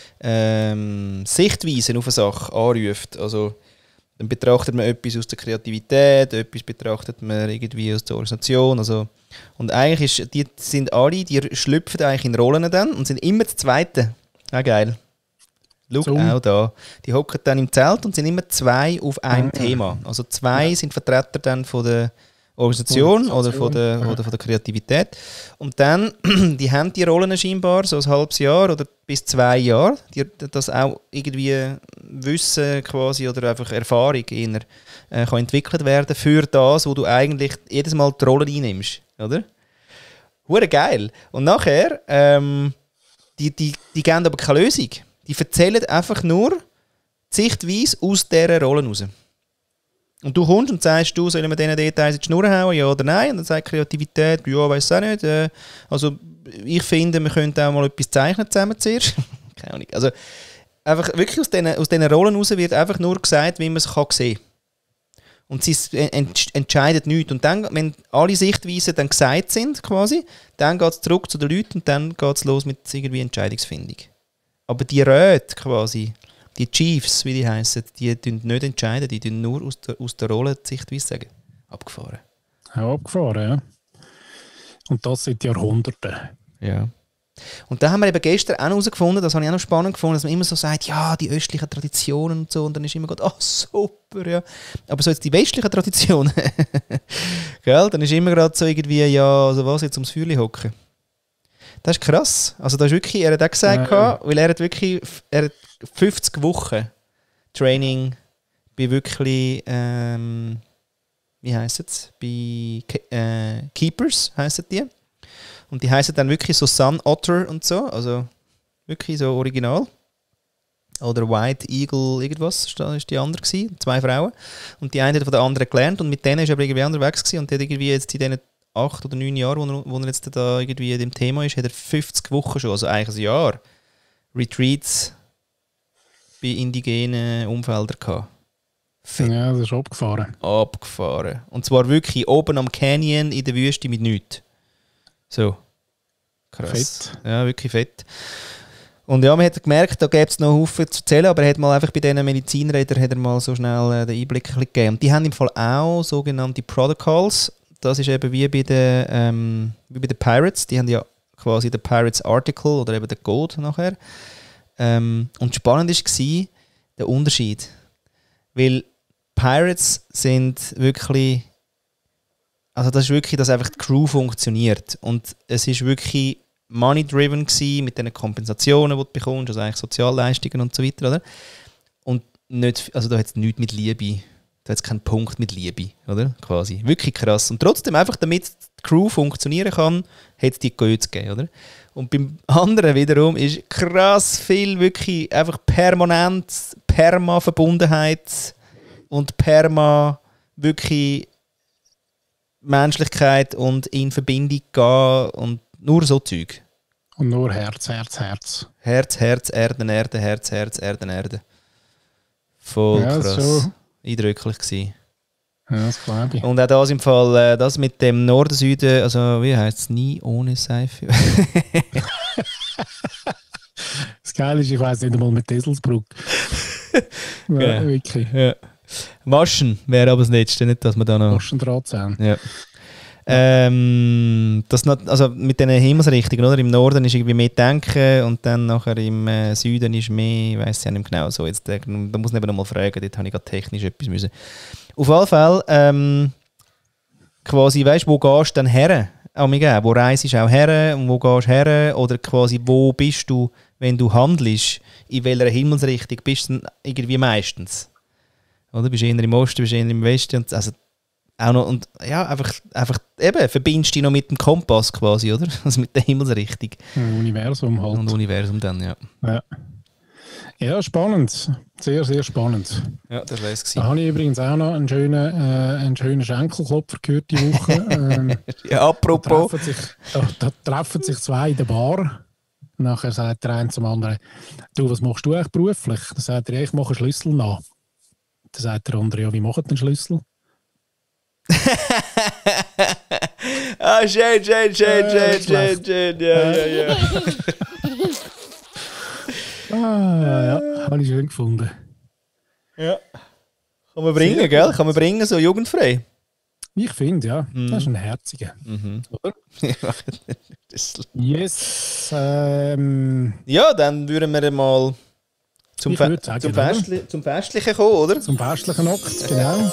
Speaker 2: Sichtweisen auf eine Sache anruft. Also dann betrachtet man etwas aus der Kreativität, etwas betrachtet man irgendwie aus der Organisation. Also, und eigentlich die schlüpfen eigentlich in Rollen dann und sind immer das Zweite. Ah, geil. Schau, auch da. Die hocken dann im Zelt und sind immer 2 auf einem Thema. Also 2 sind Vertreter dann von der Organisation oder von der Kreativität. Und dann, die haben die Rollen scheinbar so ein halbes Jahr oder bis 2 Jahre, dass auch irgendwie Wissen quasi oder einfach Erfahrung eher, kann entwickelt werden für das, wo du eigentlich jedes Mal die Rolle einnimmst. Oder? Hure geil. Und nachher, die geben aber keine Lösung. Die erzählen einfach nur die Sichtweise aus dieser Rolle raus. Und du kommst und sagst, sollen wir diesen Details in die Schnur hauen, ja oder nein? Und dann sagt Kreativität, ja, weiss auch nicht. Also ich finde, wir könnten auch mal etwas zeichnen zusammen zuerst. Keine Ahnung. Also einfach wirklich aus diesen Rollen raus wird einfach nur gesagt, wie man es sehen kann. Und sie entscheiden nichts. Und dann, wenn alle Sichtweisen dann gesagt sind, quasi, dann geht es zurück zu den Leuten und dann geht es los mit irgendwie Entscheidungsfindung. Aber die Räte quasi, die Chiefs, wie die heissen, die nicht entscheiden, die nur aus der Rolle die Sichtweise sagen. Abgefahren.
Speaker 1: Ja, abgefahren, ja. Und das seit Jahrhunderten.
Speaker 2: Ja. Und da haben wir eben gestern auch noch herausgefunden, das habe ich auch noch spannend gefunden, dass man immer so sagt, ja, die östlichen Traditionen und so, und dann ist immer gerade, super, ja. Aber so jetzt die westlichen Traditionen, gell, dann ist immer gerade so irgendwie, ja, also was, jetzt ums Feuerchen hocken. Das ist krass. Also das ist wirklich, er hat auch gesagt, weil er hat 50 Wochen Training bei wirklich, wie heisst es? Bei Keepers heissen die. Und die heissen dann wirklich so Sun Otter und so, also wirklich so original. Oder White Eagle, irgendwas, das war die andere gewesen, 2 Frauen. Und die eine hat von der anderen gelernt und mit denen ist er irgendwie unterwegs gewesen und der hat irgendwie jetzt in diesen 8 oder 9 Jahren, wo er jetzt da irgendwie in dem Thema ist, hat er 50 Wochen schon, also eigentlich ein Jahr, Retreats bei indigenen Umfeldern gehabt.
Speaker 1: Ja, das ist abgefahren.
Speaker 2: Abgefahren. Und zwar wirklich oben am Canyon in der Wüste mit nichts. So. Krass. Fett. Ja, wirklich fett. Und ja, man hat gemerkt, da gäbe es noch Haufen zu erzählen, aber er hat mal einfach bei diesen Medizinern hat er mal so schnell den Einblick gegeben. Und die haben im Fall auch sogenannte Protocols. Das ist eben wie bei den Pirates. Die haben ja quasi den Pirates Article oder eben den Code nachher. Und spannend war der Unterschied. Weil Pirates sind wirklich, also das ist wirklich, dass einfach die Crew funktioniert. Und es ist wirklich money-driven gewesen, mit den Kompensationen, die du bekommst, also eigentlich Sozialleistungen und so weiter, oder? Und nicht, also da hat es nichts mit Liebe, da hat es keinen Punkt mit Liebe, oder? Quasi. Wirklich krass. Und trotzdem, einfach damit die Crew funktionieren kann, hat es die Götze gegeben, oder? Und beim anderen wiederum ist krass viel wirklich einfach permanent Perma-Verbundenheit und Perma wirklich Menschlichkeit und in Verbindung gehen und nur so Zeug.
Speaker 1: Und nur Herz, Herz, Herz.
Speaker 2: Herz, Herz, Erden, Erde, Herz, Herz, Erden, Erde. Voll ja, krass. So. Eindrücklich gewesen.
Speaker 1: Ja, das glaube ich.
Speaker 2: Und auch das im Fall, das mit dem Norden, Süden, also wie heisst es, nie ohne Seife.
Speaker 1: Das Geile ist, ich weiss nicht einmal mit Eselsbrück. Ja, wirklich.
Speaker 2: Ja. Maschen wäre aber das Letzte, nicht, dass man da noch...
Speaker 1: Maschendrahtzähne.
Speaker 2: Ja. Das noch, also mit den Himmelsrichtungen, oder? Im Norden ist irgendwie mehr Denken und dann nachher im Süden ist mehr, ich weiss ja nicht genau so. Jetzt, da muss ich eben noch mal fragen, dort habe ich gerade technisch etwas müssen. Auf jeden Fall, quasi, weißt du, wo gehst du dann her? Wo reist du auch her und wo gehst du her? Oder quasi, wo bist du, wenn du handelst? In welcher Himmelsrichtung bist du dann irgendwie meistens? Oder bist du eher im Osten, bist du eher im Westen? Und, also, auch noch, und ja, einfach eben, verbindest du dich noch mit dem Kompass quasi, oder? Also mit der Himmelsrichtung.
Speaker 1: Universum halt.
Speaker 2: Und Universum dann, ja.
Speaker 1: Ja, spannend. Sehr, sehr spannend.
Speaker 2: Ja, das wäre es gewesen.
Speaker 1: Da habe ich übrigens auch noch einen schönen Schenkelklopfer gehört die Woche.
Speaker 2: Ja, apropos.
Speaker 1: Da treffen sich 2 in der Bar. Nachher sagt der eine zum anderen, du, was machst du eigentlich beruflich? Dann sagt er, ich mache einen Schlüssel nach. Dann sagt der andere, ja, wie macht den Schlüssel?
Speaker 2: Ah, schön. Ja.
Speaker 1: Ja, habe ich schön gefunden.
Speaker 2: Ja. Kann man bringen, gell? Kann man bringen, so jugendfrei.
Speaker 1: Ich finde, ja. Das ist ein herziger. Oder? Yes.
Speaker 2: Ja, dann würden wir mal zum Festlichen kommen, oder?
Speaker 1: Zum festlichen Akt, genau.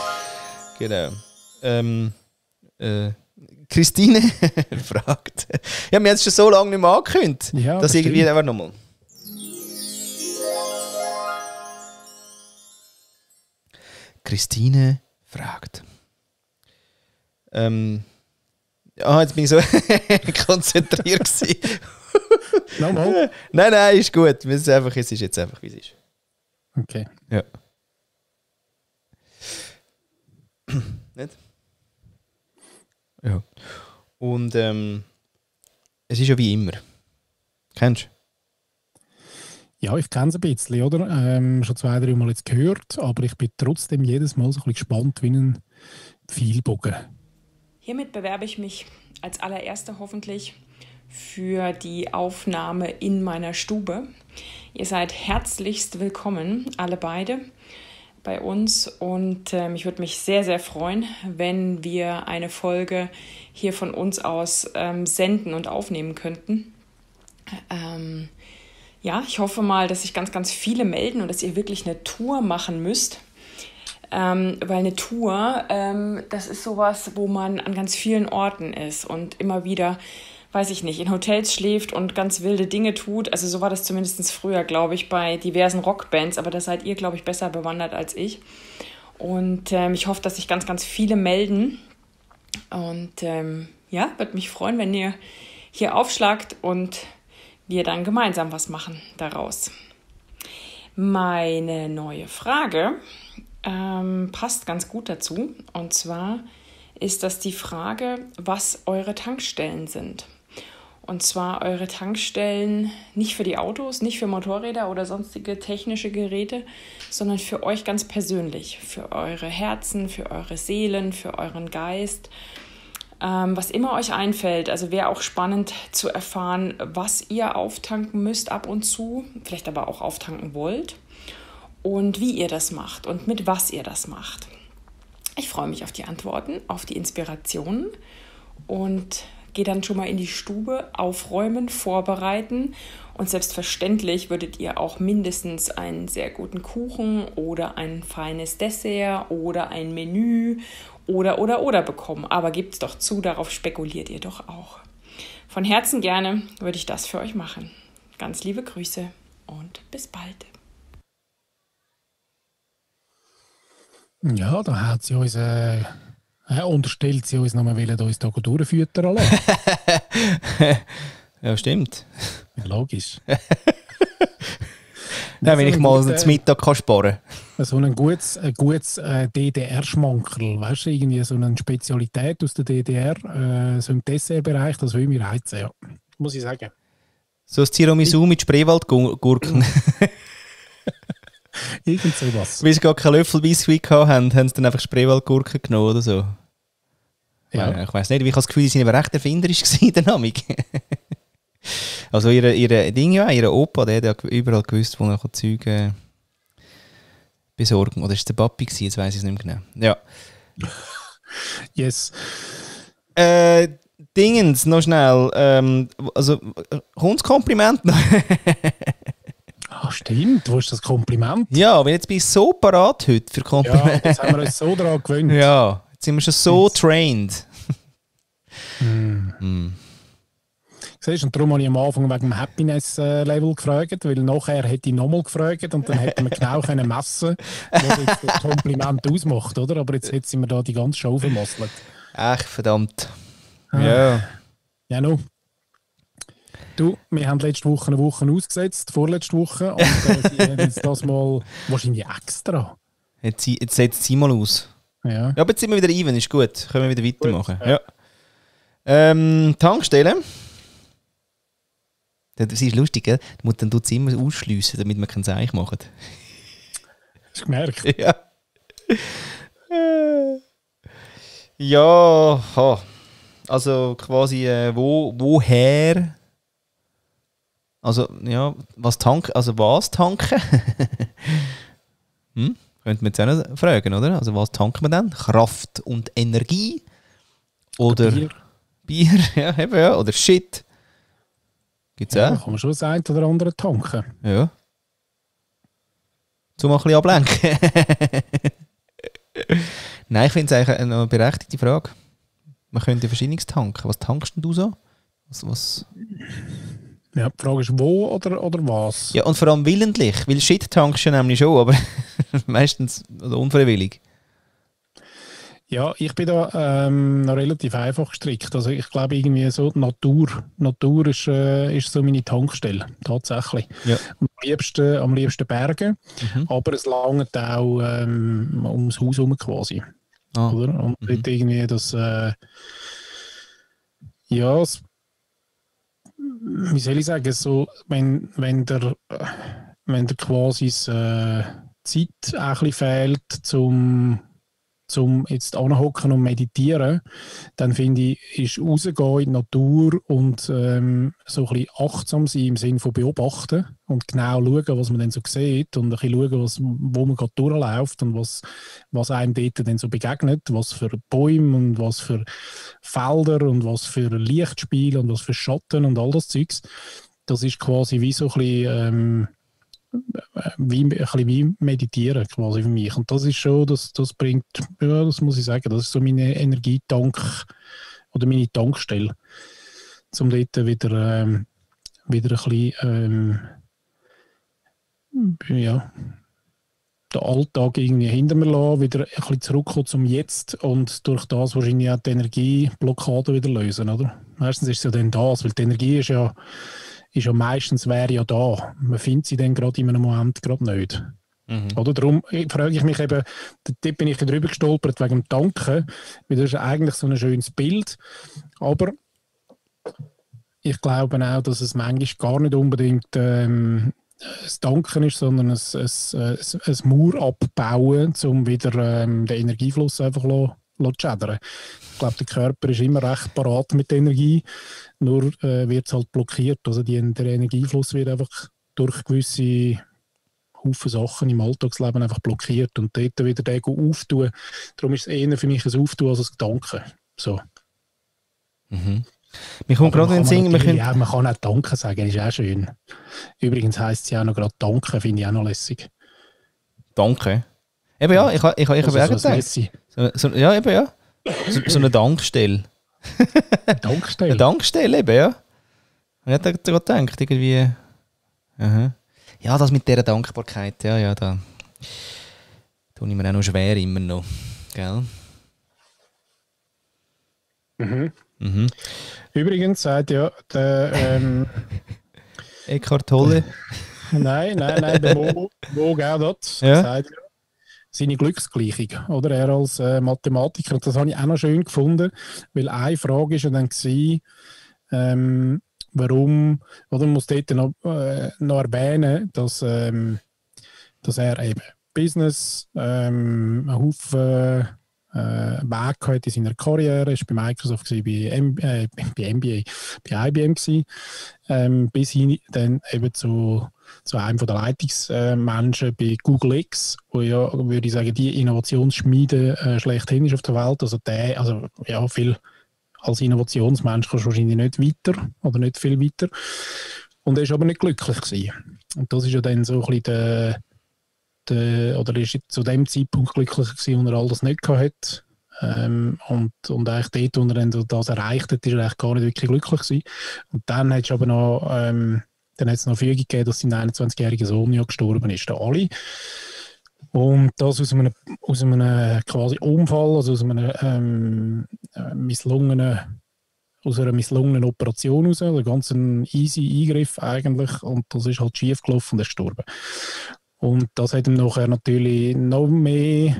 Speaker 2: Genau. Christine fragt. Ja, wir haben es schon so lange nicht mehr angekündigt.
Speaker 1: Ja,
Speaker 2: dass irgendwie einfach nochmal. Christine fragt. Jetzt bin ich so konzentriert gewesen.
Speaker 1: Nochmal?
Speaker 2: Nein, ist gut. Es ist jetzt einfach, wie es ist.
Speaker 1: Okay.
Speaker 2: Ja. Nicht? Ja. Und es ist ja wie immer. Kennst du?
Speaker 1: Ja, ich kenne es ein bisschen, oder? Schon 2-3 Mal jetzt gehört, aber ich bin trotzdem jedes Mal so ein bisschen gespannt wie ein Pfeilbogen.
Speaker 3: Hiermit bewerbe ich mich als allererster hoffentlich für die Aufnahme in meiner Stube. Ihr seid herzlichst willkommen, alle beide, bei uns. Und ich würde mich sehr, sehr freuen, wenn wir eine Folge hier von uns aus senden und aufnehmen könnten. Ja, ich hoffe mal, dass sich ganz, ganz viele melden und dass ihr wirklich eine Tour machen müsst. Weil eine Tour, das ist sowas, wo man an ganz vielen Orten ist und immer wieder, weiß ich nicht, in Hotels schläft und ganz wilde Dinge tut. Also so war das zumindest früher, glaube ich, bei diversen Rockbands. Aber da seid ihr, glaube ich, besser bewandert als ich. Und ich hoffe, dass sich ganz, ganz viele melden. Und ja, würde mich freuen, wenn ihr hier aufschlagt und wir dann gemeinsam was machen daraus. Meine neue Frage passt ganz gut dazu. Und zwar ist das die Frage, was eure Tankstellen sind. Und zwar eure Tankstellen nicht für die Autos, nicht für Motorräder oder sonstige technische Geräte, sondern für euch ganz persönlich, für eure Herzen, für eure Seelen, für euren Geist. Was immer euch einfällt, also wäre auch spannend zu erfahren, was ihr auftanken müsst ab und zu, vielleicht aber auch auftanken wollt und wie ihr das macht und mit was ihr das macht. Ich freue mich auf die Antworten, auf die Inspirationen und gehe dann schon mal in die Stube, aufräumen, vorbereiten und selbstverständlich würdet ihr auch mindestens einen sehr guten Kuchen oder ein feines Dessert oder ein Menü oder bekommen. Aber gebt's doch zu, darauf spekuliert ihr doch auch. Von Herzen gerne würde ich das für euch machen. Ganz liebe Grüße und bis bald.
Speaker 1: Ja, da hat sie uns unterstellt, sie uns noch mal wollen, uns da durchfüttern lassen.
Speaker 2: Ja, stimmt.
Speaker 1: Ja, logisch.
Speaker 2: Ja, wenn ich mal zum Mittag kann sparen kann.
Speaker 1: So ein gutes DDR-Schmankerl, weißt du, irgendwie so eine Spezialität aus der DDR, so im Dessertbereich, das will mir reizen, ja. Muss ich sagen.
Speaker 2: So ein Tiramisu mit Spreewaldgurken.
Speaker 1: Irgend sowas.
Speaker 2: Weil sie gar keinen Löffel Weisswein hatten, haben sie dann einfach Spreewaldgurken genommen oder so. Ja. Ich weiss nicht, ich habe das Gefühl, sie waren recht erfinderisch gewesen, der Name. Also ihr Opa, der hat überall gewusst, wo er Zeug besorgen. Oder war es der Papi gewesen? Jetzt weiss ich es nicht mehr genau. Ja.
Speaker 1: Yes.
Speaker 2: Dingens, noch schnell. Also, kommt das Kompliment noch?
Speaker 1: Ah, stimmt, wo ist das Kompliment?
Speaker 2: Ja, wenn jetzt bin ich so parat heute für Komplimente.
Speaker 1: Ja, jetzt haben wir uns so daran gewöhnt.
Speaker 2: Ja, jetzt sind wir schon so trained.
Speaker 1: Siehst du, und darum habe ich am Anfang wegen dem Happiness-Level gefragt, weil nachher hätte ich nochmal gefragt und dann hätten wir genau können messen, was jetzt das Kompliment ausmacht, oder? Aber jetzt sind wir da die ganze Show vermasselt.
Speaker 2: Ach, verdammt. Ja.
Speaker 1: Ja, no. Du, wir haben letzte Woche eine Woche ausgesetzt, vorletzte Woche, und sie haben jetzt das mal wahrscheinlich extra.
Speaker 2: Jetzt setzt sie mal aus.
Speaker 1: Ja.
Speaker 2: Ja, aber jetzt sind wir wieder even, ist gut. Können wir wieder weitermachen. Gut, ja. Tankstelle. Das ist lustig, gell? Dann tut sie immer ausschliessen, damit wir kein Seich machen.
Speaker 1: Hast du gemerkt?
Speaker 2: Ja. Ja. Also quasi woher? Also ja, was tanken? Könnte man jetzt auch noch fragen, oder? Also was tanken wir dann? Kraft und Energie? Oder Bier? Ja, eben, ja. Oder Shit? Gibt's auch?
Speaker 1: Ja, kann man schon das eine oder andere tanken.
Speaker 2: Ja. Zum mal ein bisschen ablenken. Nein, ich finde es eigentlich eine berechtigte Frage. Man könnte verschiedenes tanken. Was tankst denn du so? Was?
Speaker 1: Ja, die Frage ist, wo oder was?
Speaker 2: Ja, und vor allem willentlich. Weil Shit tankst du nämlich schon, aber meistens unfreiwillig.
Speaker 1: Ja, ich bin da noch relativ einfach gestrickt. Also ich glaube irgendwie so die Natur ist so meine Tankstelle, tatsächlich.
Speaker 2: Ja.
Speaker 1: Am liebsten Berge, aber es langt auch ums Haus herum quasi. Oder? Und dort irgendwie das, wie soll ich sagen, so, wenn der quasi Zeit auch ein bisschen fehlt, zum jetzt anhocken und meditieren, dann finde ich, ist rausgehen in die Natur und so ein bisschen achtsam sein im Sinne von beobachten und genau schauen, was man dann so sieht und ein bisschen schauen, wo man gerade durchläuft und was einem dort dann so begegnet, was für Bäume und was für Felder und was für Lichtspiel und was für Schatten und all das Zeugs. Das ist quasi wie so ein bisschen ein bisschen wie meditieren quasi für mich. Und das ist schon, das bringt, ja, das muss ich sagen, das ist so meine Energietank oder meine Tankstelle, um dort wieder ein bisschen ja, den Alltag irgendwie hinter mir lassen, wieder ein bisschen zurückkommen zum Jetzt und durch das wahrscheinlich auch die Energieblockade wieder lösen, oder? Meistens ist es ja dann das, weil die Energie ist ja meistens wäre ja da. Man findet sie dann gerade in einem Moment gerade nicht. Oder darum frage ich mich eben, dort bin ich drüber gestolpert wegen dem Tanken, weil das ist eigentlich so ein schönes Bild, aber ich glaube auch, dass es manchmal gar nicht unbedingt das Tanken ist, sondern ein Mauer abbauen, um wieder den Energiefluss einfach zu schädern. Ich glaube, der Körper ist immer recht parat mit der Energie, nur wird es halt blockiert. Also der Energiefluss wird einfach durch gewisse Haufen Sachen im Alltagsleben einfach blockiert und dort wieder den auftun. Darum ist es eher für mich ein Auftun als ein Tanken. So.
Speaker 2: Mir kommt gerade in den Sinn,
Speaker 1: man kann auch Danke sagen, ist auch schön. Übrigens heisst es ja auch noch gerade Danke, finde ich auch noch lässig.
Speaker 2: Danke? Eben ja, ich habe
Speaker 1: also
Speaker 2: auch gedacht. Ja, eben ja. So eine Dankstelle.
Speaker 1: Dankstelle?
Speaker 2: Eine Dankstelle, eben ja. Ich habe gerade gedacht, irgendwie... Ja, das mit dieser Dankbarkeit, ja, da tue ich mir auch noch schwer immer noch. Gell?
Speaker 1: Übrigens sagt ja der
Speaker 2: Eckhart Tolle.
Speaker 1: Nein, der Mo Gaudat sagt ja seine Glücksgleichung, oder? Er als Mathematiker, und das habe ich auch noch schön gefunden, weil eine Frage war ja dann gewesen, warum, oder man muss dort noch erwähnen, dass er eben Business, einen Haufen Weg hat in seiner Karriere, ist bei Microsoft gewesen, bei MBA, bei IBM gewesen, bis hin dann eben zu einem der Leitungsmenschen bei Google X, wo ja, würde ich sagen, die Innovationsschmiede schlechthin ist auf der Welt. Also viel als Innovationsmensch kannst du wahrscheinlich nicht weiter oder nicht viel weiter. Und er ist aber nicht glücklich gewesen. Und das ist ja dann so ein bisschen oder ist zu dem Zeitpunkt glücklicher gewesen, wo er all das nicht gehabt hat. Und eigentlich dort, wo er dann das erreicht hat, ist er eigentlich gar nicht wirklich glücklich gewesen. Und dann hat es aber noch, dann hat es noch Fügung gegeben, dass sein 21-jähriger Sohn ja gestorben ist, der Ali. Und das aus einem quasi Unfall, also aus einer misslungenen Operation heraus, also ganz ein easy Eingriff eigentlich, und das ist halt schief gelaufen und er ist gestorben. Und das hat ihm nachher natürlich noch mehr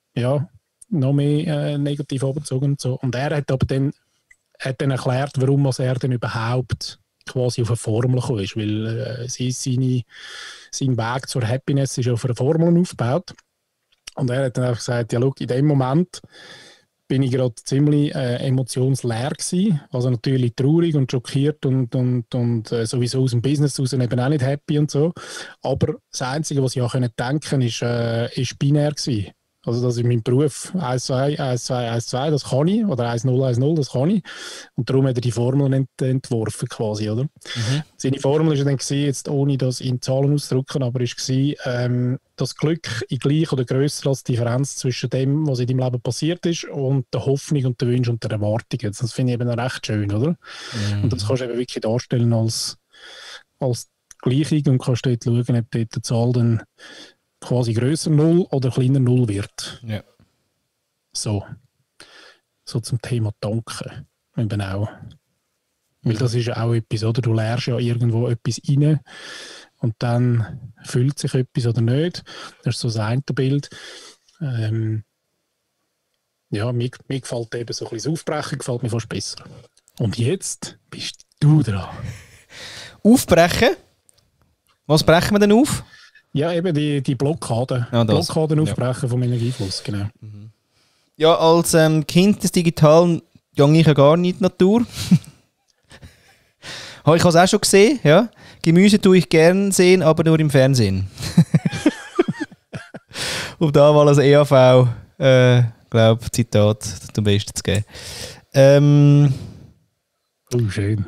Speaker 1: negativ abgezogen und so. Und er hat aber dann erklärt, warum er denn überhaupt quasi auf eine Formel gekommen ist, weil sein Weg zur Happiness ist auf einer Formel aufgebaut. Und er hat dann einfach gesagt, ja schau, in dem Moment bin ich gerade ziemlich emotionsleer gewesen. Also natürlich traurig und schockiert und sowieso aus dem Business raus eben auch nicht happy und so. Aber das Einzige, was ich auch denken konnte, ist binär gewesen. Also das ist mein Beruf, 1-2, 1-2, 1-2, das kann ich, oder 1-0, 1-0, das kann ich. Und darum hat er die Formel entworfen quasi, oder? Seine Formel war dann jetzt ohne das in Zahlen auszudrücken, aber war, das Glück in gleich oder grösser als die Differenz zwischen dem, was in deinem Leben passiert ist, und der Hoffnung und der Wunsch und der Erwartung. Das finde ich eben recht schön, oder? Und das kannst du eben wirklich darstellen als Gleichung und kannst dort schauen, ob dort die Zahl dann quasi grösser 0 oder kleiner 0 wird.
Speaker 2: Ja.
Speaker 1: So zum Thema Danken. Eben auch. Weil das ist ja auch etwas, oder? Du lernst ja irgendwo etwas rein und dann fühlt sich etwas oder nicht. Das ist so das eine Bild. Ja, mir gefällt eben so ein bisschen das Aufbrechen, gefällt mir fast besser. Und jetzt bist du dran.
Speaker 2: Aufbrechen? Was brechen wir denn auf?
Speaker 1: Ja, eben die Blockaden. Ja, Blockaden aufbrechen vom Energiefluss, genau.
Speaker 2: Ja, als Kind des Digitalen gehe ich ja gar nicht in die Natur. Habe ich es auch schon gesehen, ja. Gemüse tue ich gern sehen, aber nur im Fernsehen. Um da mal als EAV, glaube Zitat zum Besten zu geben.
Speaker 1: Oh, schön.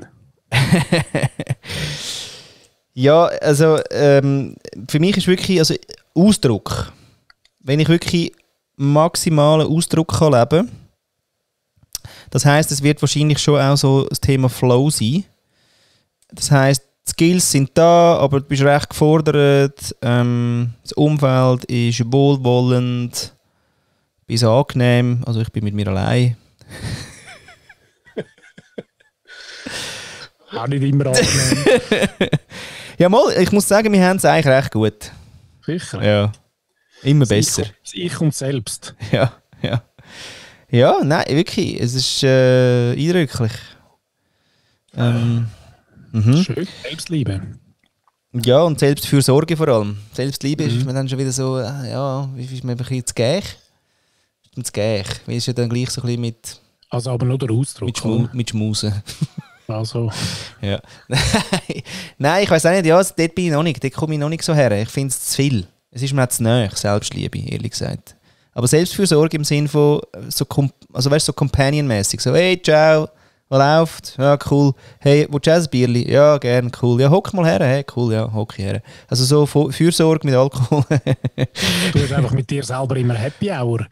Speaker 2: Ja, also für mich ist wirklich also Ausdruck. Wenn ich wirklich maximalen Ausdruck kann leben, das heisst, es wird wahrscheinlich schon auch so das Thema Flow sein. Das heisst, die Skills sind da, aber du bist recht gefordert. Das Umfeld ist wohlwollend, bis angenehm. Also ich bin mit mir allein.
Speaker 1: Auch nicht immer angenehm.
Speaker 2: Ja, mal, ich muss sagen, wir haben es eigentlich recht gut.
Speaker 1: Sicher?
Speaker 2: Ja, immer besser.
Speaker 1: Das Ich und Selbst.
Speaker 2: Ja. Ja, nein, wirklich, es ist eindrücklich.
Speaker 1: Schön, Selbstliebe.
Speaker 2: Ja, und Selbstfürsorge vor allem. Selbstliebe ist man dann schon wieder so, ja, wie ist man ein bisschen zu gäch? Zu gäch, weil es ja dann gleich so ein bisschen mit...
Speaker 1: Also aber nur der Ausdruck.
Speaker 2: Mit Schmusen.
Speaker 1: Also.
Speaker 2: Ja. Nein, ich weiss auch nicht, ja, dort bin ich noch nicht, dort komme ich noch nicht so her. Ich finde es zu viel. Es ist mir auch zu nahe, Selbstliebe, ehrlich gesagt. Aber Selbstfürsorge im Sinne von so Companion-mäßig. So, hey, ciao, was läuft? Ja, cool. Hey, willst du ein Bierli? Ja, gern, cool. Ja, hock mal her. Hey, cool, ja, hock her. Also so Fürsorge mit Alkohol.
Speaker 1: Du hast einfach mit dir selber immer Happy Hour.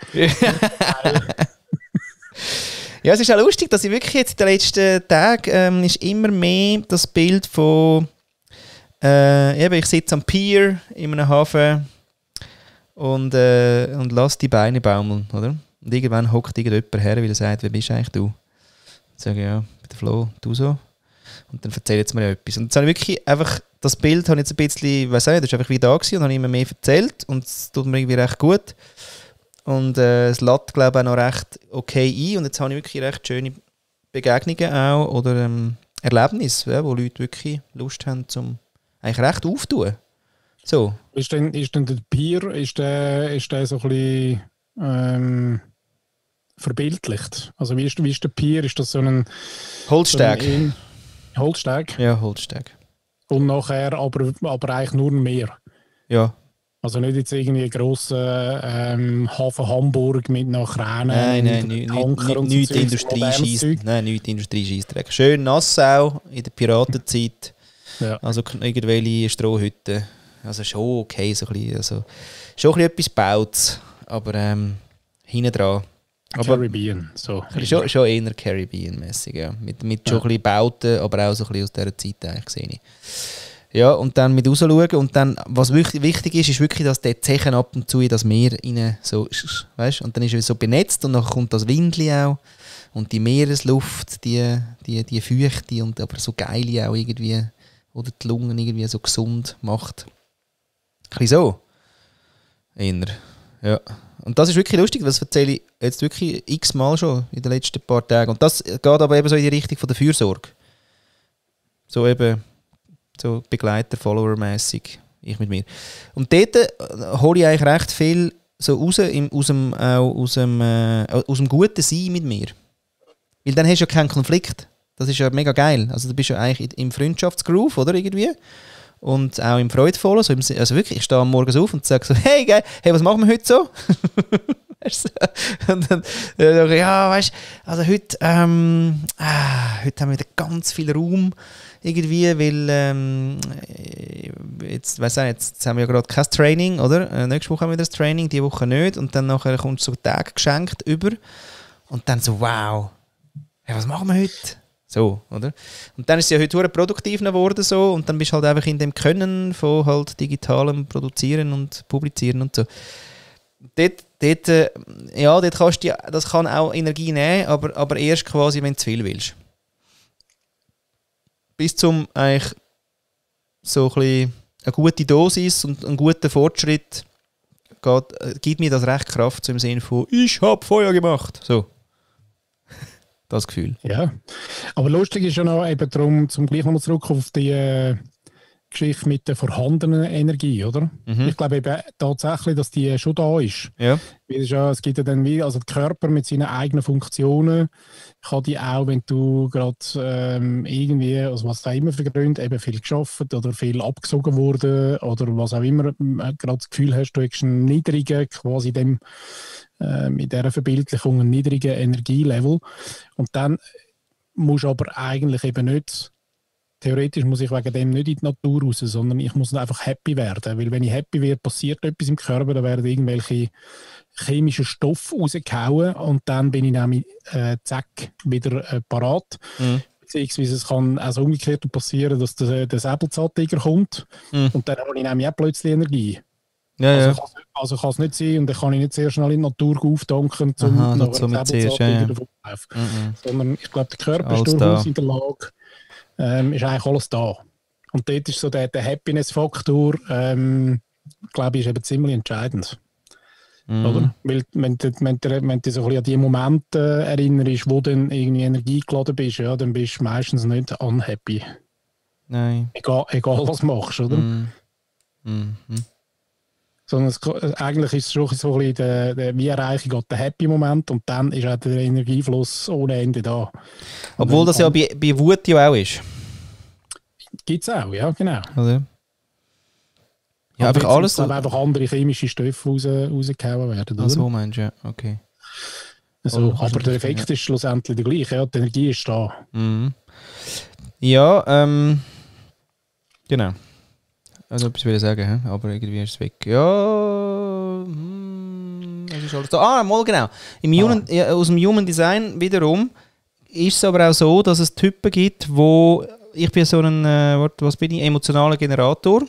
Speaker 2: Ja, es ist auch lustig, dass ich wirklich jetzt in den letzten Tagen ist immer mehr das Bild von eben, ich sitze am Pier in einem Hafen und lasse die Beine baumeln, oder? Und irgendwann hockt irgendjemand her, weil er sagt, wer bist eigentlich du? Und ich sage, ja, ich bin der Flo, du so. Und dann erzählt es mir ja etwas. Und jetzt habe ich wirklich einfach, das Bild habe ich jetzt ein bisschen, ich weiss auch nicht, das war einfach wie da gewesen und habe immer mehr erzählt und es tut mir irgendwie recht gut. Und es lädt, glaube ich, auch noch recht okay ein. Und jetzt habe ich wirklich recht schöne Begegnungen auch oder Erlebnisse, ja, wo Leute wirklich Lust haben, zum eigentlich recht auftun. So.
Speaker 1: Ist denn der Pier, ist der so ein bisschen verbildlicht? Also wie ist der Pier? Ist das so ein...
Speaker 2: Holzsteg.
Speaker 1: Holzsteg?
Speaker 2: Ja, Holzsteg.
Speaker 1: Und nachher aber eigentlich nur ein Meer?
Speaker 2: Ja.
Speaker 1: Also nicht jetzt irgendwie ein grosser Hafen Hamburg mit nach Kränen
Speaker 2: nichts Industrie-Scheissdreck. Nein, nichts Industrie-Scheissdreck. Schön Nassau in der Piratenzeit. Ja. Also irgendwelche Strohhütten. Also schon okay, so ein bisschen, also schon ein bisschen etwas gebaut, aber hinten dran.
Speaker 1: Caribbean, so.
Speaker 2: Schon eher Caribbean-mäßig, ja. Mit schon ein bisschen Bauten, aber auch so ein bisschen aus dieser Zeit eigentlich gesehen. Ja, und dann mit rausschauen und dann, was wichtig ist wirklich, dass der Zechen ab und zu in das Meer rein so, weißt, und dann ist er so benetzt und dann kommt das Windli auch und die Meeresluft, die Feuchte und aber so geile auch irgendwie, oder die Lungen irgendwie so gesund macht. Ein bisschen so. Eher. Ja. Und das ist wirklich lustig, das erzähle ich jetzt wirklich x-mal schon in den letzten paar Tagen. Und das geht aber eben so in die Richtung von der Fürsorge. So eben so Begleiter, Follower-mässig, ich mit mir. Und dort hole ich eigentlich recht viel so raus aus dem guten Sein mit mir. Weil dann hast du ja keinen Konflikt. Das ist ja mega geil. Also du bist ja eigentlich im Freundschaftsgroove, oder irgendwie? Und auch im Freudvollen. Also wirklich, ich stehe am Morgen auf und sage so, hey, geil, hey, was machen wir heute so? Und dann ja, weißt du, also heute haben wir wieder ganz viel Raum irgendwie, weil jetzt haben wir ja gerade kein Training, oder? Nächste Woche haben wir das Training, diese Woche nicht. Und dann nachher kommst du so Tage geschenkt über. Und dann so, wow, hey, was machen wir heute? So, oder? Und dann ist es ja heute produktiv geworden so, und dann bist du halt einfach in dem Können von halt digitalem Produzieren und Publizieren und so. Dort kannst du, das kann auch Energie nehmen, aber erst quasi, wenn du zu viel willst. Bis zum eigentlich so ein bisschen eine gute Dosis und einen guten Fortschritt gibt mir das recht Kraft, so im Sinne von «Ich habe Feuer gemacht». So. Das Gefühl.
Speaker 1: Ja, aber lustig ist ja noch eben darum, zum gleich nochmal zurück auf die Geschichte mit der vorhandenen Energie, oder? Mhm. Ich glaube eben tatsächlich, dass die schon da ist.
Speaker 2: Ja.
Speaker 1: Es gibt ja dann wie, also der Körper mit seinen eigenen Funktionen kann die auch, wenn du gerade irgendwie, also was da immer für Gründe, eben viel geschafft oder viel abgesogen wurde oder was auch immer, gerade das Gefühl hast, du hast einen niedrigen, quasi in dieser Verbildlichung einen niedrigen Energielevel. Und dann musst du aber eigentlich eben nicht, theoretisch muss ich wegen dem nicht in die Natur raus, sondern ich muss einfach happy werden. Weil wenn ich happy werde, passiert etwas im Körper, da werden irgendwelche chemischen Stoffe rausgehauen und dann bin ich nämlich zack, wieder parat. Mhm. Beziehungsweise es kann auch so umgekehrt passieren, dass der Säbelzahntiger kommt und dann habe ich nämlich auch plötzlich Energie.
Speaker 2: Ja,
Speaker 1: also kann es nicht sein und dann kann ich nicht sehr schnell in die Natur auftanken, um nachher den Säbelzahntiger davon zu laufen. Sondern ich glaube, der Körper ist durchaus in der Lage, ist eigentlich alles da. Und dort ist so der Happiness-Faktor, glaube ich, ist eben ziemlich entscheidend. Oder? Weil wenn du so ein bisschen an die Momente erinnerst, wo du dann irgendwie Energie geladen bist, ja, dann bist du meistens nicht unhappy.
Speaker 2: Nein.
Speaker 1: Egal was du machst, oder? Sondern eigentlich ist es schon so ein bisschen wie erreiche ich den Happy-Moment und dann ist auch der Energiefluss ohne Ende da.
Speaker 2: Obwohl das ja bei Wut ja auch ist.
Speaker 1: Gibt es auch, ja, genau.
Speaker 2: Also, ja, einfach alles.
Speaker 1: Dass einfach andere chemische Stoffe rausgehauen werden. Oder?
Speaker 2: So meinst du, ja, okay.
Speaker 1: Also, aber der Effekt ist schlussendlich der gleiche, ja, die Energie ist da.
Speaker 2: Mhm. Ja, genau. Also etwas will ich sagen, aber irgendwie ist es weg. Ja, es ist alles da. Mal genau. Aus dem Human Design wiederum ist es aber auch so, dass es Typen gibt, wo ich bin so ein, emotionaler Generator.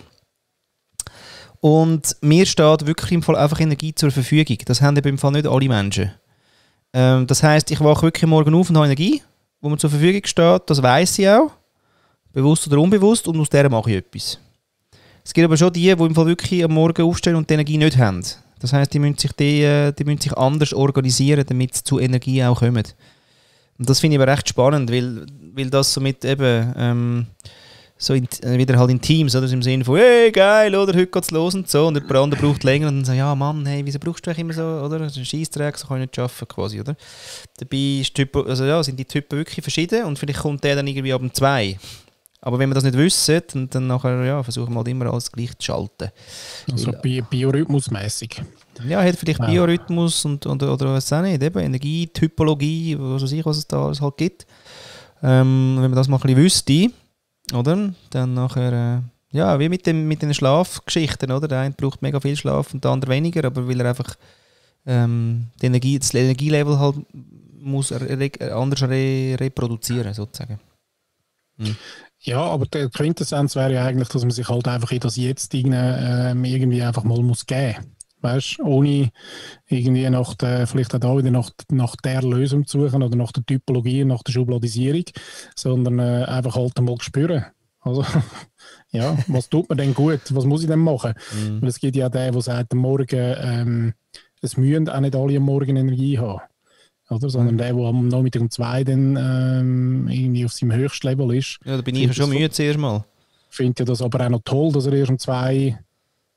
Speaker 2: Und mir steht wirklich im Fall einfach Energie zur Verfügung. Das haben eben im Fall nicht alle Menschen. Das heisst, ich wache wirklich morgen auf und habe Energie, die mir zur Verfügung steht. Das weiss ich auch. Bewusst oder unbewusst. Und aus der mache ich etwas. Es gibt aber schon die im Fall wirklich am Morgen aufstehen und die Energie nicht haben. Das heisst, die müssen sich anders organisieren, damit sie zu Energie auch kommen. Und das finde ich aber recht spannend, weil das so mit eben wieder halt in Teams, oder? Im Sinne von, hey, geil, oder, heute geht's los und so. Und der andere braucht länger und dann sagt, ja Mann, hey, wieso brauchst du eigentlich immer so, oder? Das ist ein Scheissdreck, so kann ich nicht arbeiten, quasi, oder? Dabei sind die Typen wirklich verschieden und vielleicht kommt der dann irgendwie ab dem 2. Aber wenn wir das nicht wissen, dann nachher, versuchen wir halt immer alles gleich zu schalten.
Speaker 1: Also biorhythmusmäßig.
Speaker 2: Ja, hat vielleicht Biorhythmus oder was auch nicht, eben Energie, Typologie, was weiß ich, was es da alles halt gibt. Wenn man das mal ein bisschen wüsste, oder? Dann nachher, wie mit den Schlafgeschichten, oder? Der eine braucht mega viel Schlaf und der andere weniger, aber weil er einfach das Energielevel halt muss anders reproduzieren, sozusagen.
Speaker 1: Ja, aber die Quintessenz wäre ja eigentlich, dass man sich halt einfach in das Jetzt irgendwie einfach mal muss geben. Weißt, ohne irgendwie vielleicht auch da wieder nach der Lösung zu suchen oder nach der Typologie, nach der Schubladisierung, sondern einfach halt mal spüren. Also, ja, was tut mir denn gut? Was muss ich denn machen? Weil es gibt ja den, der sagt, am Morgen, es müssen auch nicht alle am Morgen Energie haben. Oder? Sondern der am Nachmittag um 2 dann irgendwie auf seinem Höchstlevel ist.
Speaker 2: Ja, da bin ich schon müde zuerst mal.
Speaker 1: Ich finde ja das aber auch noch toll, dass er erst um 2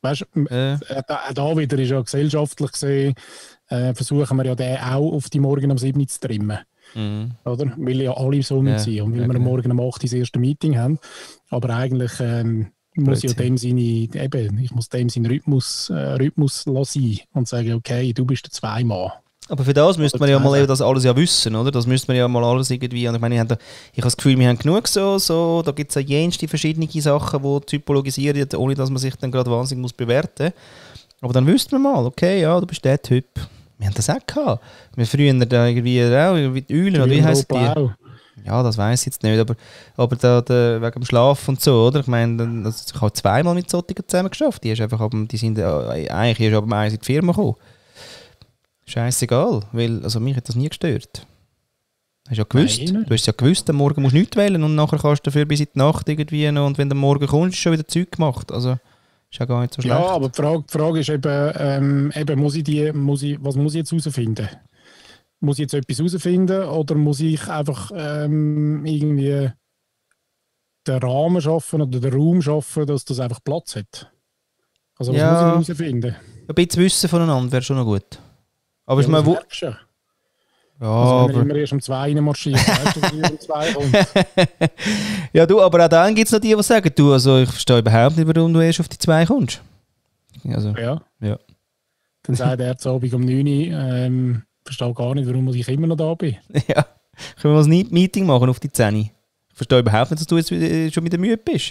Speaker 1: weißt du, da wieder ist ja gesellschaftlich gesehen, versuchen wir ja den auch auf die Morgen um 7 Uhr zu trimmen. Oder? Weil ja alle so mitziehen und weil wir morgen um 8 Uhr das erste Meeting haben. Aber eigentlich muss ja dem ich muss dem seinen Rhythmus lassen und sagen, okay, du bist der Zweimann.
Speaker 2: Aber für das müsste man ja mal das alles ja wissen, oder? Das müsste man ja mal alles irgendwie, und ich meine, ich habe das Gefühl, wir haben genug so da gibt es ja jenste verschiedene Sachen, die typologisieren, ohne dass man sich dann gerade wahnsinnig muss bewerten muss. Aber dann wüsste man mal, okay, ja, du bist der Typ. Wir haben das auch gehabt. Wir früher da irgendwie die Eulen, oder wie heisst die? Ja, das weiss ich jetzt nicht, aber da wegen dem Schlaf und so, oder? Ich meine, ich habe zweimal mit solchen zusammen geschafft. Die sind eigentlich erst ab dem 1 in die Firma gekommen. Scheißegal, weil mich hat das nie gestört. Hast ja gewusst, du hast ja gewusst, am Morgen musst du nichts wählen und nachher kannst du dafür bis in die Nacht irgendwie noch, und wenn du am Morgen kommst, ist schon wieder Zeug gemacht. Also, ist ja gar nicht so schlecht.
Speaker 1: Ja, aber die Frage ist eben was muss ich jetzt herausfinden? Muss ich jetzt etwas herausfinden oder muss ich einfach irgendwie den Rahmen schaffen oder den Raum schaffen, dass das einfach Platz hat? Also was muss ich herausfinden?
Speaker 2: Ein bisschen Wissen voneinander wäre schon noch gut. Aber
Speaker 1: ja,
Speaker 2: das
Speaker 1: merkst du ja. Also wenn man immer erst um 2 reinmarschiert, weißt du, dass ich um 2 kommt.
Speaker 2: Ja, du, aber auch dann gibt es noch die sagen, du, also ich verstehe überhaupt nicht, warum du erst auf die 2 kommst. Also,
Speaker 1: ja. Dann sagt er zu Abend um 9 Uhr, verstehe gar nicht, warum ich immer noch da bin.
Speaker 2: Ja, können wir mal ein Meeting machen auf die 10 Uhr? Ich verstehe überhaupt nicht, dass du jetzt schon wieder müde bist.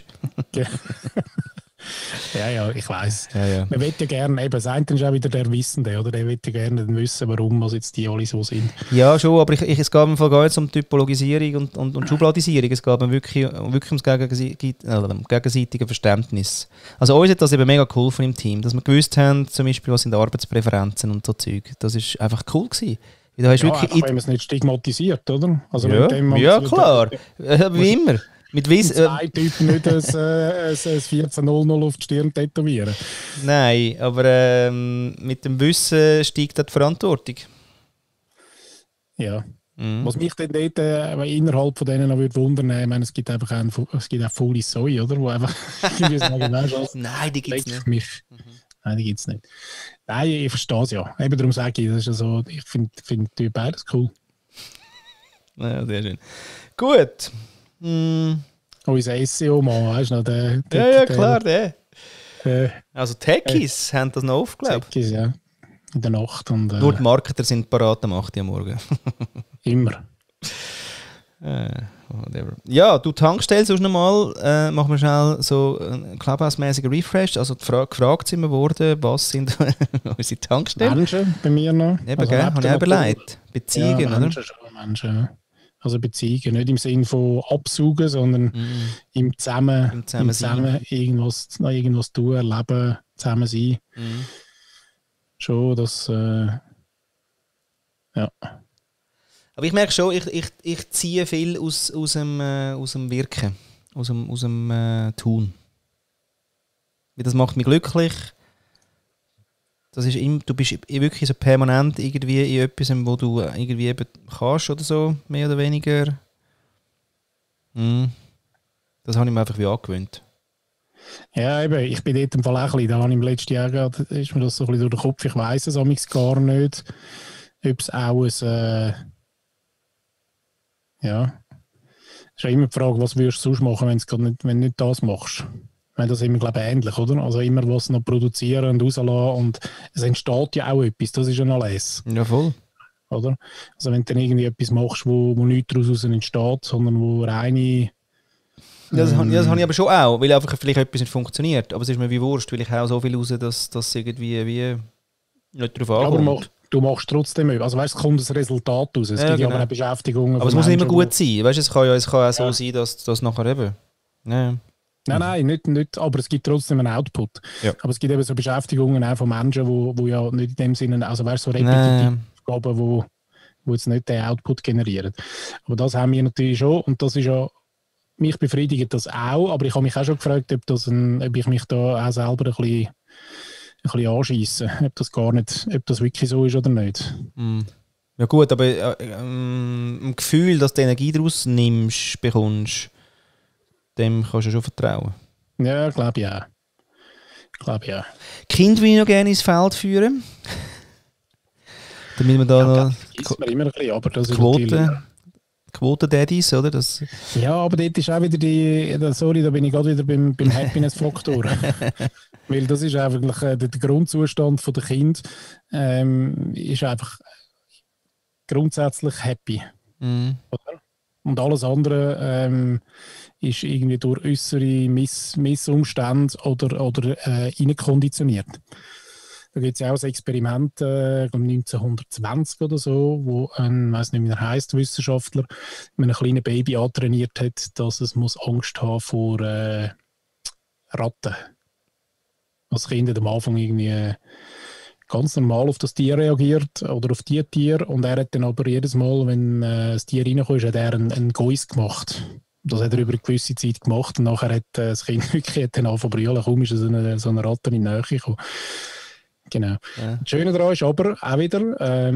Speaker 1: Ja, ich weiss.
Speaker 2: Ja.
Speaker 1: Man will ja gerne, eben, das eine ist auch wieder der Wissende, oder? Der will ja gerne wissen, warum jetzt die alle so sind.
Speaker 2: Ja, schon, aber es geht im Fall gar nicht um Typologisierung und Schubladisierung. Es geht wirklich ums gegenseitige Verständnis. Also uns hat das eben mega cool von im Team, dass wir gewusst haben, zum Beispiel, was sind Arbeitspräferenzen und so Zeug. Das war einfach cool gewesen.
Speaker 1: Da hast wirklich wenn man es nicht stigmatisiert, oder? Also
Speaker 2: ja, klar. Wie immer. Mit
Speaker 1: zwei Typen nicht ein 1400 auf die Stirn tätowieren.
Speaker 2: Nein, aber mit dem Wissen steigt die Verantwortung.
Speaker 1: Ja. Was mich dann dort innerhalb von denen noch wundern würde, ich meine, es gibt auch faule Säue, oder? Wo einfach
Speaker 2: nein, die gibt es nicht.
Speaker 1: Nein, die gibt es nicht. Nein, ich verstehe es ja. Eben darum sage ich, das ist ja so, ich finde beides cool.
Speaker 2: Ja, sehr schön. Gut.
Speaker 1: Unser SEO-Mann, weißt du noch?
Speaker 2: Klar, der. Also Techies haben das noch aufgelebt.
Speaker 1: Techies, ja. In der Nacht. Und,
Speaker 2: nur die Marketer sind parat am 8 Uhr am Morgen.
Speaker 1: Immer.
Speaker 2: Ja, du Tankstelle sonst nochmal, machen wir schnell so einen Clubhouse-mäßigen Refresh. Also gefragt sind wir worden, was sind unsere Tankstellen?
Speaker 1: Menschen bei mir noch.
Speaker 2: Eben, also, habe ich auch überlegt. Beziehungen,
Speaker 1: ja, Menschen, oder? Schon Menschen. Also Beziehungen, nicht im Sinne von absaugen, sondern im Zusammen irgendwas tun, erleben, zusammen sein. Schon, das ja.
Speaker 2: Aber ich merke schon, ich ziehe viel aus dem Wirken, aus dem Tun. Das macht mich glücklich. Das ist du bist wirklich so permanent irgendwie in etwas, wo du irgendwie eben kannst oder so, mehr oder weniger. Das habe ich mir einfach wie angewöhnt.
Speaker 1: Ja, eben, ich bin dort im Fall auch ein bisschen, da habe ich im letzten Jahr gerade, ist mir das so ein bisschen durch den Kopf, ich weiss es amigs gar nicht, ob es auch ein, ja, es ist ja immer die Frage, was würdest du sonst machen, wenn du nicht das machst. Ich meine, das ist immer, glaube ich, ähnlich, oder? Also immer was noch produzieren und rauslassen und es entsteht ja auch etwas, das ist ja noch les.
Speaker 2: Ja, voll.
Speaker 1: Oder? Also wenn du dann irgendwie etwas machst, wo nichts daraus entsteht, sondern wo reine...
Speaker 2: Das habe ich aber schon auch, weil einfach vielleicht etwas nicht funktioniert. Aber es ist mir wie Wurst, weil ich auch so viel raus, dass das irgendwie wie nicht darauf ankommt.
Speaker 1: Aber du machst trotzdem etwas. Also weißt, es kommt das Resultat raus. Es gibt ja aber eine Beschäftigung.
Speaker 2: Aber es muss nicht immer gut sein. Weißt, es kann auch so sein, dass das nachher eben... Ja.
Speaker 1: Nein, nicht, aber es gibt trotzdem einen Output. Ja. Aber es gibt eben so Beschäftigungen auch von Menschen, wo ja nicht in dem Sinne, also weißt, so repetitive Aufgaben, wo jetzt nicht den Output generieren. Aber das haben wir natürlich schon und das ist ja, mich befriedigt das auch, aber ich habe mich auch schon gefragt, ob ich mich da auch selber ein bisschen anscheisse, ob das wirklich so ist oder nicht.
Speaker 2: Ja gut, aber im Gefühl, dass du Energie daraus bekommst, dem kannst du schon vertrauen.
Speaker 1: Ja, glaube ich auch. Ich glaube, ja.
Speaker 2: Kind will ich noch gerne ins Feld führen. Damit wir da
Speaker 1: ja,
Speaker 2: noch
Speaker 1: man immer ein bisschen, aber das ist
Speaker 2: Quoten-Daddies, oder? Das
Speaker 1: ja, aber dort ist auch wieder sorry, da bin ich gerade wieder beim Happiness-Faktor. Weil das ist einfach der Grundzustand der Kind ist einfach grundsätzlich happy. Oder? Und alles andere ist irgendwie durch äußere Missumstände oder reinkonditioniert. Da gibt es ja auch ein Experiment, 1920 oder so, wo ein, ich weiss nicht, wie er heisst, Wissenschaftler mit einem kleinen Baby antrainiert hat, dass es muss Angst haben vor Ratten. Als Kind hat am Anfang irgendwie ganz normal auf das Tier reagiert oder auf die Tier und er hat dann aber jedes Mal, wenn das Tier reinkommt, hat er einen Geäuss gemacht. Das hat er über eine gewisse Zeit gemacht und nachher hat das Kind wirklich dann angefangen zu brüllen, kaum ist so eine Ratte in die Nähe gekommen. Genau. Ja. Das Schöne daran ist aber auch wieder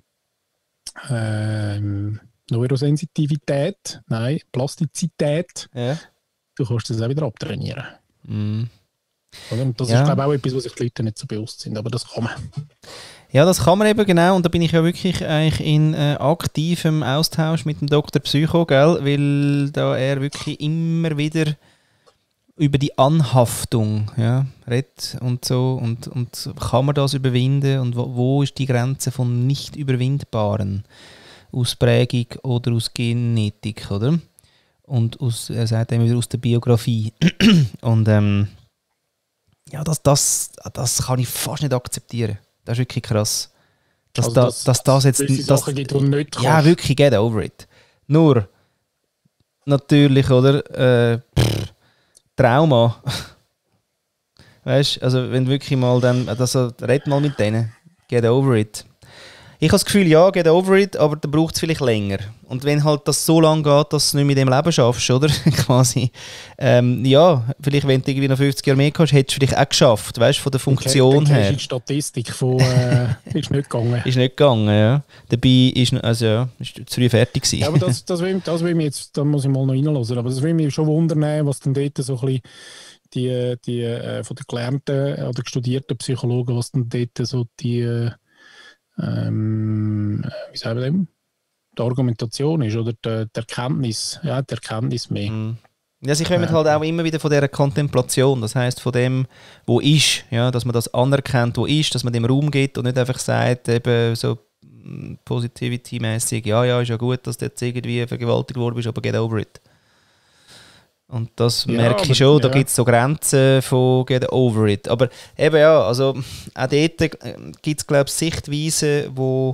Speaker 1: Neurosensitivität, nein, Plastizität. Ja. Du kannst das auch wieder abtrainieren. Mm. Und das ist, glaube ich, auch etwas, was sich die Leute nicht so bewusst sind, aber das kann man.
Speaker 2: Ja, das kann man eben, genau. Und da bin ich ja wirklich eigentlich in aktivem Austausch mit dem Dr. Psycho, gell? Weil da er wirklich immer wieder über die Anhaftung redet und so. Und kann man das überwinden? Und wo ist die Grenze von nicht überwindbaren? Aus Prägung oder aus Genetik, oder? Und er sagt immer wieder aus der Biografie. Und ja, das kann ich fast nicht akzeptieren. Das ist wirklich krass. Dass das jetzt...
Speaker 1: Sachen gibt, die nicht kannst.
Speaker 2: Ja, wirklich, get over it. Nur, natürlich, oder? Trauma. Weißt du, also wenn wirklich mal dann... Also, red mal mit denen. Get over it. Ich habe das Gefühl, ja, get over it, aber dann braucht es vielleicht länger. Und wenn halt das so lange geht, dass du nicht mit dem Leben schaffst, oder? Quasi. Ja, vielleicht, wenn du irgendwie noch 50 Jahre mehr hast, hättest du vielleicht auch geschafft, weißt du, von der Funktion her.
Speaker 1: Die Statistik von ist nicht gegangen.
Speaker 2: Ist nicht gegangen, ja. Dabei ist zu früh fertig gewesen.
Speaker 1: Ja, aber das will mich jetzt, da muss ich mal noch reinhören, aber das will mich schon wundern, was dann dort so ein bisschen die von den gelernten oder studierten Psychologen, was dann dort so die wie sagen wir dem? Die Argumentation ist oder die Erkenntnis, ja, die Erkenntnis mehr.
Speaker 2: Ja, sie kommen halt auch immer wieder von dieser Kontemplation, das heisst von dem, wo ist, ja, dass man das anerkennt, wo ist, dass man dem Raum gibt und nicht einfach sagt, eben so Positivity-mäßig, ja, ist ja gut, dass du jetzt irgendwie vergewaltigt worden bist, aber get over it. Und das merke ich schon, da gibt es so Grenzen von get over it. Aber eben ja, also auch dort gibt es, glaube ich, Sichtweisen, wo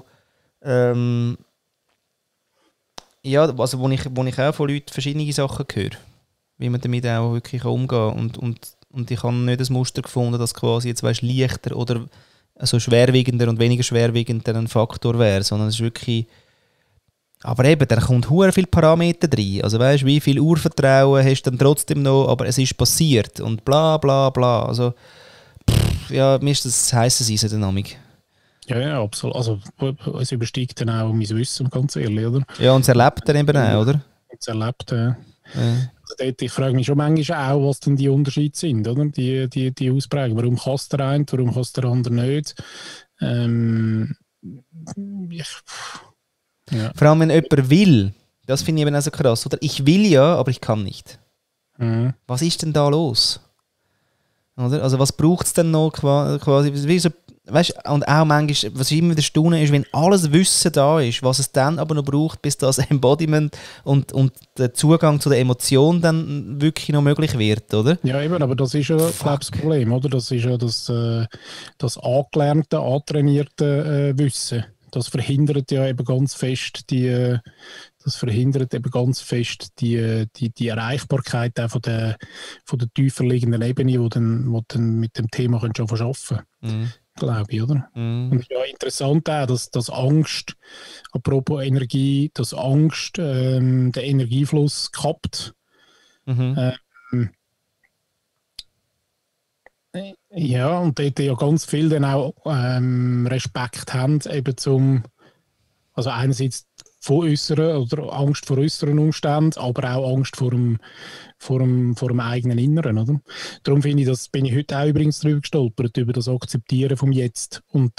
Speaker 2: also wo ich auch von Leuten verschiedene Sachen höre, wie man damit auch wirklich umgehen kann. Und ich habe nicht ein Muster gefunden, dass quasi jetzt leichter oder also schwerwiegender und weniger schwerwiegender ein Faktor wäre, sondern es ist wirklich... Aber eben, da kommt hure viele Parameter rein. Also weißt du, wie viel Urvertrauen hast du dann trotzdem noch, aber es ist passiert und bla bla bla. Also, ja, mir ist das heisses Eisen Dynamik.
Speaker 1: Ja, absolut. Also, es übersteigt dann auch mein Wissen, ganz ehrlich, oder?
Speaker 2: Ja, und es erlebt dann eben auch, oder?
Speaker 1: Es erlebt, ja. Also dort, ich frage mich schon manchmal auch, was denn die Unterschiede sind, oder? Die Ausprägung. Warum kann es der eine, warum kann es der andere nicht? Ja.
Speaker 2: Vor allem, wenn jemand will, das finde ich eben auch so krass. Oder ich will ja, aber ich kann nicht.
Speaker 1: Mhm.
Speaker 2: Was ist denn da los? Oder? Also was braucht es denn noch quasi? Wie so, weißt, und auch manchmal, was ich immer wieder staune, ist, wenn alles Wissen da ist, was es dann aber noch braucht, bis das Embodiment und der Zugang zu der Emotion dann wirklich noch möglich wird, oder?
Speaker 1: Ja, eben, aber das ist ja das Problem, oder? Das ist ja das angelernte, antrainierte Wissen. Das verhindert ja eben ganz fest die Erreichbarkeit auch von der tiefer liegenden Ebene, wo dann mit dem Thema schon arbeiten können. Glaube ich, oder? Und ja, interessant auch, dass Angst, apropos Energie, dass Angst den Energiefluss kappt. Ja, und dort ja ganz viele dann auch Respekt haben, eben also einerseits von äußeren oder Angst vor äußeren Umständen, aber auch Angst vor dem eigenen Inneren, oder? Darum finde ich, bin ich heute auch übrigens drüber gestolpert, über das Akzeptieren vom Jetzt und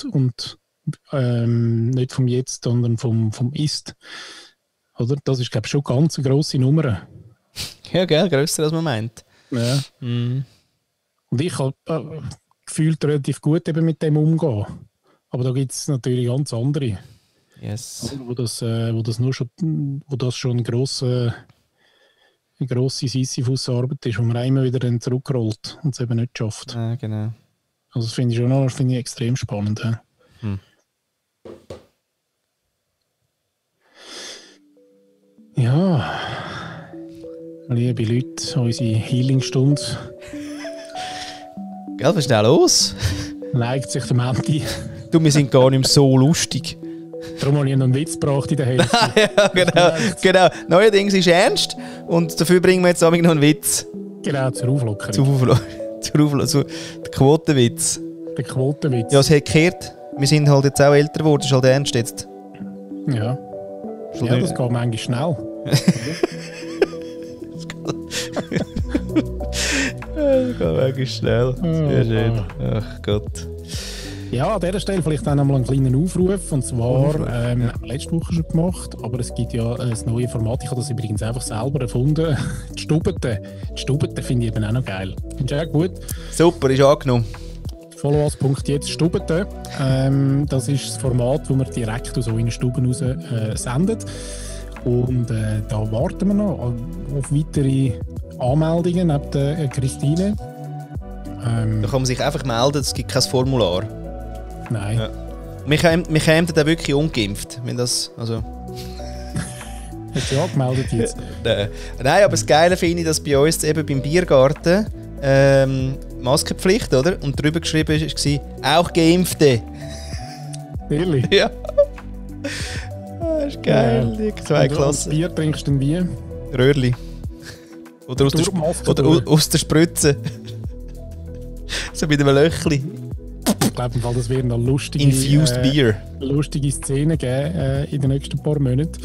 Speaker 1: nicht vom Jetzt, sondern vom Ist. Oder? Das ist, glaube ich, schon ganz eine grosse Nummer.
Speaker 2: Ja, gell, grösser als man meint.
Speaker 1: Ja. Und ich habe gefühlt relativ gut eben mit dem umgehen. Aber da gibt es natürlich ganz andere.
Speaker 2: Yes.
Speaker 1: Wo das schon eine grosse Sisyphus-Arbeit ist, wo man immer wieder dann zurückrollt und es eben nicht schafft.
Speaker 2: Ja, genau.
Speaker 1: Also das finde ich schon noch extrem spannend. Ja. Ja, liebe Leute, unsere Healing-Stunde.
Speaker 2: Gell, was ist denn los?
Speaker 1: Neigt sich dem Ende.
Speaker 2: Du, wir sind gar nicht mehr so lustig.
Speaker 1: Darum habe ich noch einen Witz gebracht in der Hälfte.
Speaker 2: Ja, genau. Neuerdings ist ernst und dafür bringen wir jetzt noch einen Witz.
Speaker 1: Genau, zur Auflockerung.
Speaker 2: Der Quotenwitz.
Speaker 1: Der Quotenwitz.
Speaker 2: Ja, es hat gekehrt. Wir sind halt jetzt auch älter geworden, das ist halt ernst jetzt.
Speaker 1: Ja. Ja, das geht manchmal schnell.
Speaker 2: Das geht manchmal schnell. Sehr schön. Ach Gott.
Speaker 1: Ja, an dieser Stelle vielleicht auch noch mal einen kleinen Aufruf. Und zwar, haben wir letzte Woche schon gemacht, aber es gibt ja ein neues Format. Ich habe das übrigens einfach selber erfunden. Die Stubete. Die Stubete finde ich eben auch noch geil. Findest du auch gut?
Speaker 2: Super, ist angenommen.
Speaker 1: Follow-us.jetzt Stubete. Das ist das Format, das wir direkt aus euren Stuben raus sendet. Und da warten wir noch auf weitere Anmeldungen neben der Christine.
Speaker 2: Da kann man sich einfach melden, es gibt kein Formular.
Speaker 1: Nein.
Speaker 2: Ja. Wir kämen da wirklich ungeimpft. Wenn das, also.
Speaker 1: Hast du ja angemeldet jetzt?
Speaker 2: Nein, aber das Geile finde ich, dass bei uns eben beim Biergarten Maskenpflicht, oder? Und drüber geschrieben war, auch Geimpfte.
Speaker 1: Ehrlich?
Speaker 2: Ja. Das ist geil, die zwei Klassen.
Speaker 1: Bier trinkst du denn wie?
Speaker 2: Röhrli. Oder aus der Spritze. So mit einem Löchli.
Speaker 1: Ich glaube, das wird noch lustige Szenen geben in den nächsten paar Monaten.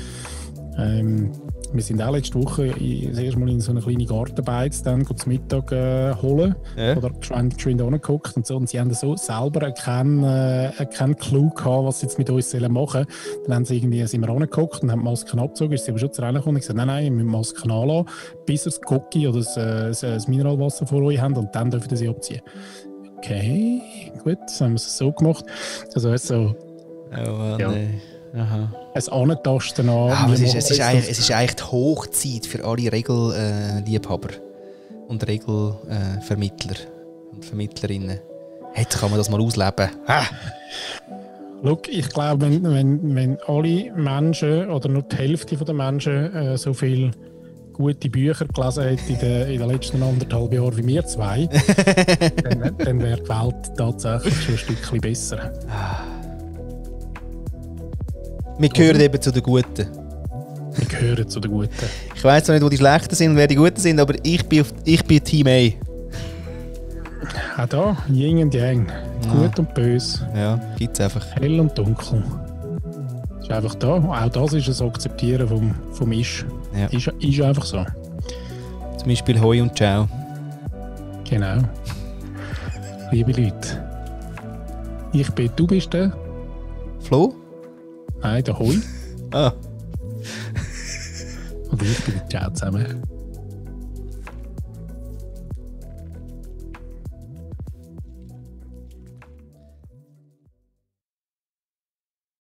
Speaker 1: Wir sind auch letzte Woche das erste Mal in so eine kleine Gartenbeiz dann zum Mittag holen.
Speaker 2: Ja.
Speaker 1: Oder geschwind angeguckt und so. Und sie haben so selber keinen Clou gehabt, was sie jetzt mit uns machen sollen. Dann sind wir angeguckt und haben die Masken abgezogen. Ist sie aber schon zu reingekommen und gesagt, nein, wir müssen Masken anlassen, bis ihr das Cocky oder das Mineralwasser vor euch habt und dann dürft ihr sie abziehen. Okay, gut, dann haben wir es so gemacht. Also so,
Speaker 2: nee. Aha.
Speaker 1: ein Antasten an.
Speaker 2: Aber es ist eigentlich die Hochzeit für alle Regelliebhaber und Regelvermittler und Vermittlerinnen. Jetzt kann man das mal ausleben.
Speaker 1: Schau, ich glaube, wenn alle Menschen oder nur die Hälfte der Menschen so viel gute Bücher gelesen hat in den letzten 1,5 Jahren wie wir zwei, dann wäre die Welt tatsächlich schon ein Stückchen besser.
Speaker 2: Wir gehören eben zu den Guten.
Speaker 1: Wir gehören zu den Guten.
Speaker 2: Ich weiss zwar nicht, wo die Schlechten sind und wer die Guten sind, aber ich bin Team A.
Speaker 1: Auch da, Yin und Yang. Gut und Böse.
Speaker 2: Ja, gibt's einfach.
Speaker 1: Hell und Dunkel. Ist einfach da. Auch das ist ein Akzeptieren vom Isch.
Speaker 2: Ja.
Speaker 1: Ist einfach so.
Speaker 2: Zum Beispiel Hoi und Ciao.
Speaker 1: Genau. Liebe Leute. Du bist der?
Speaker 2: Flo?
Speaker 1: Nein, der Hoi.
Speaker 2: Ah.
Speaker 1: Und ich bin der Ciao zusammen.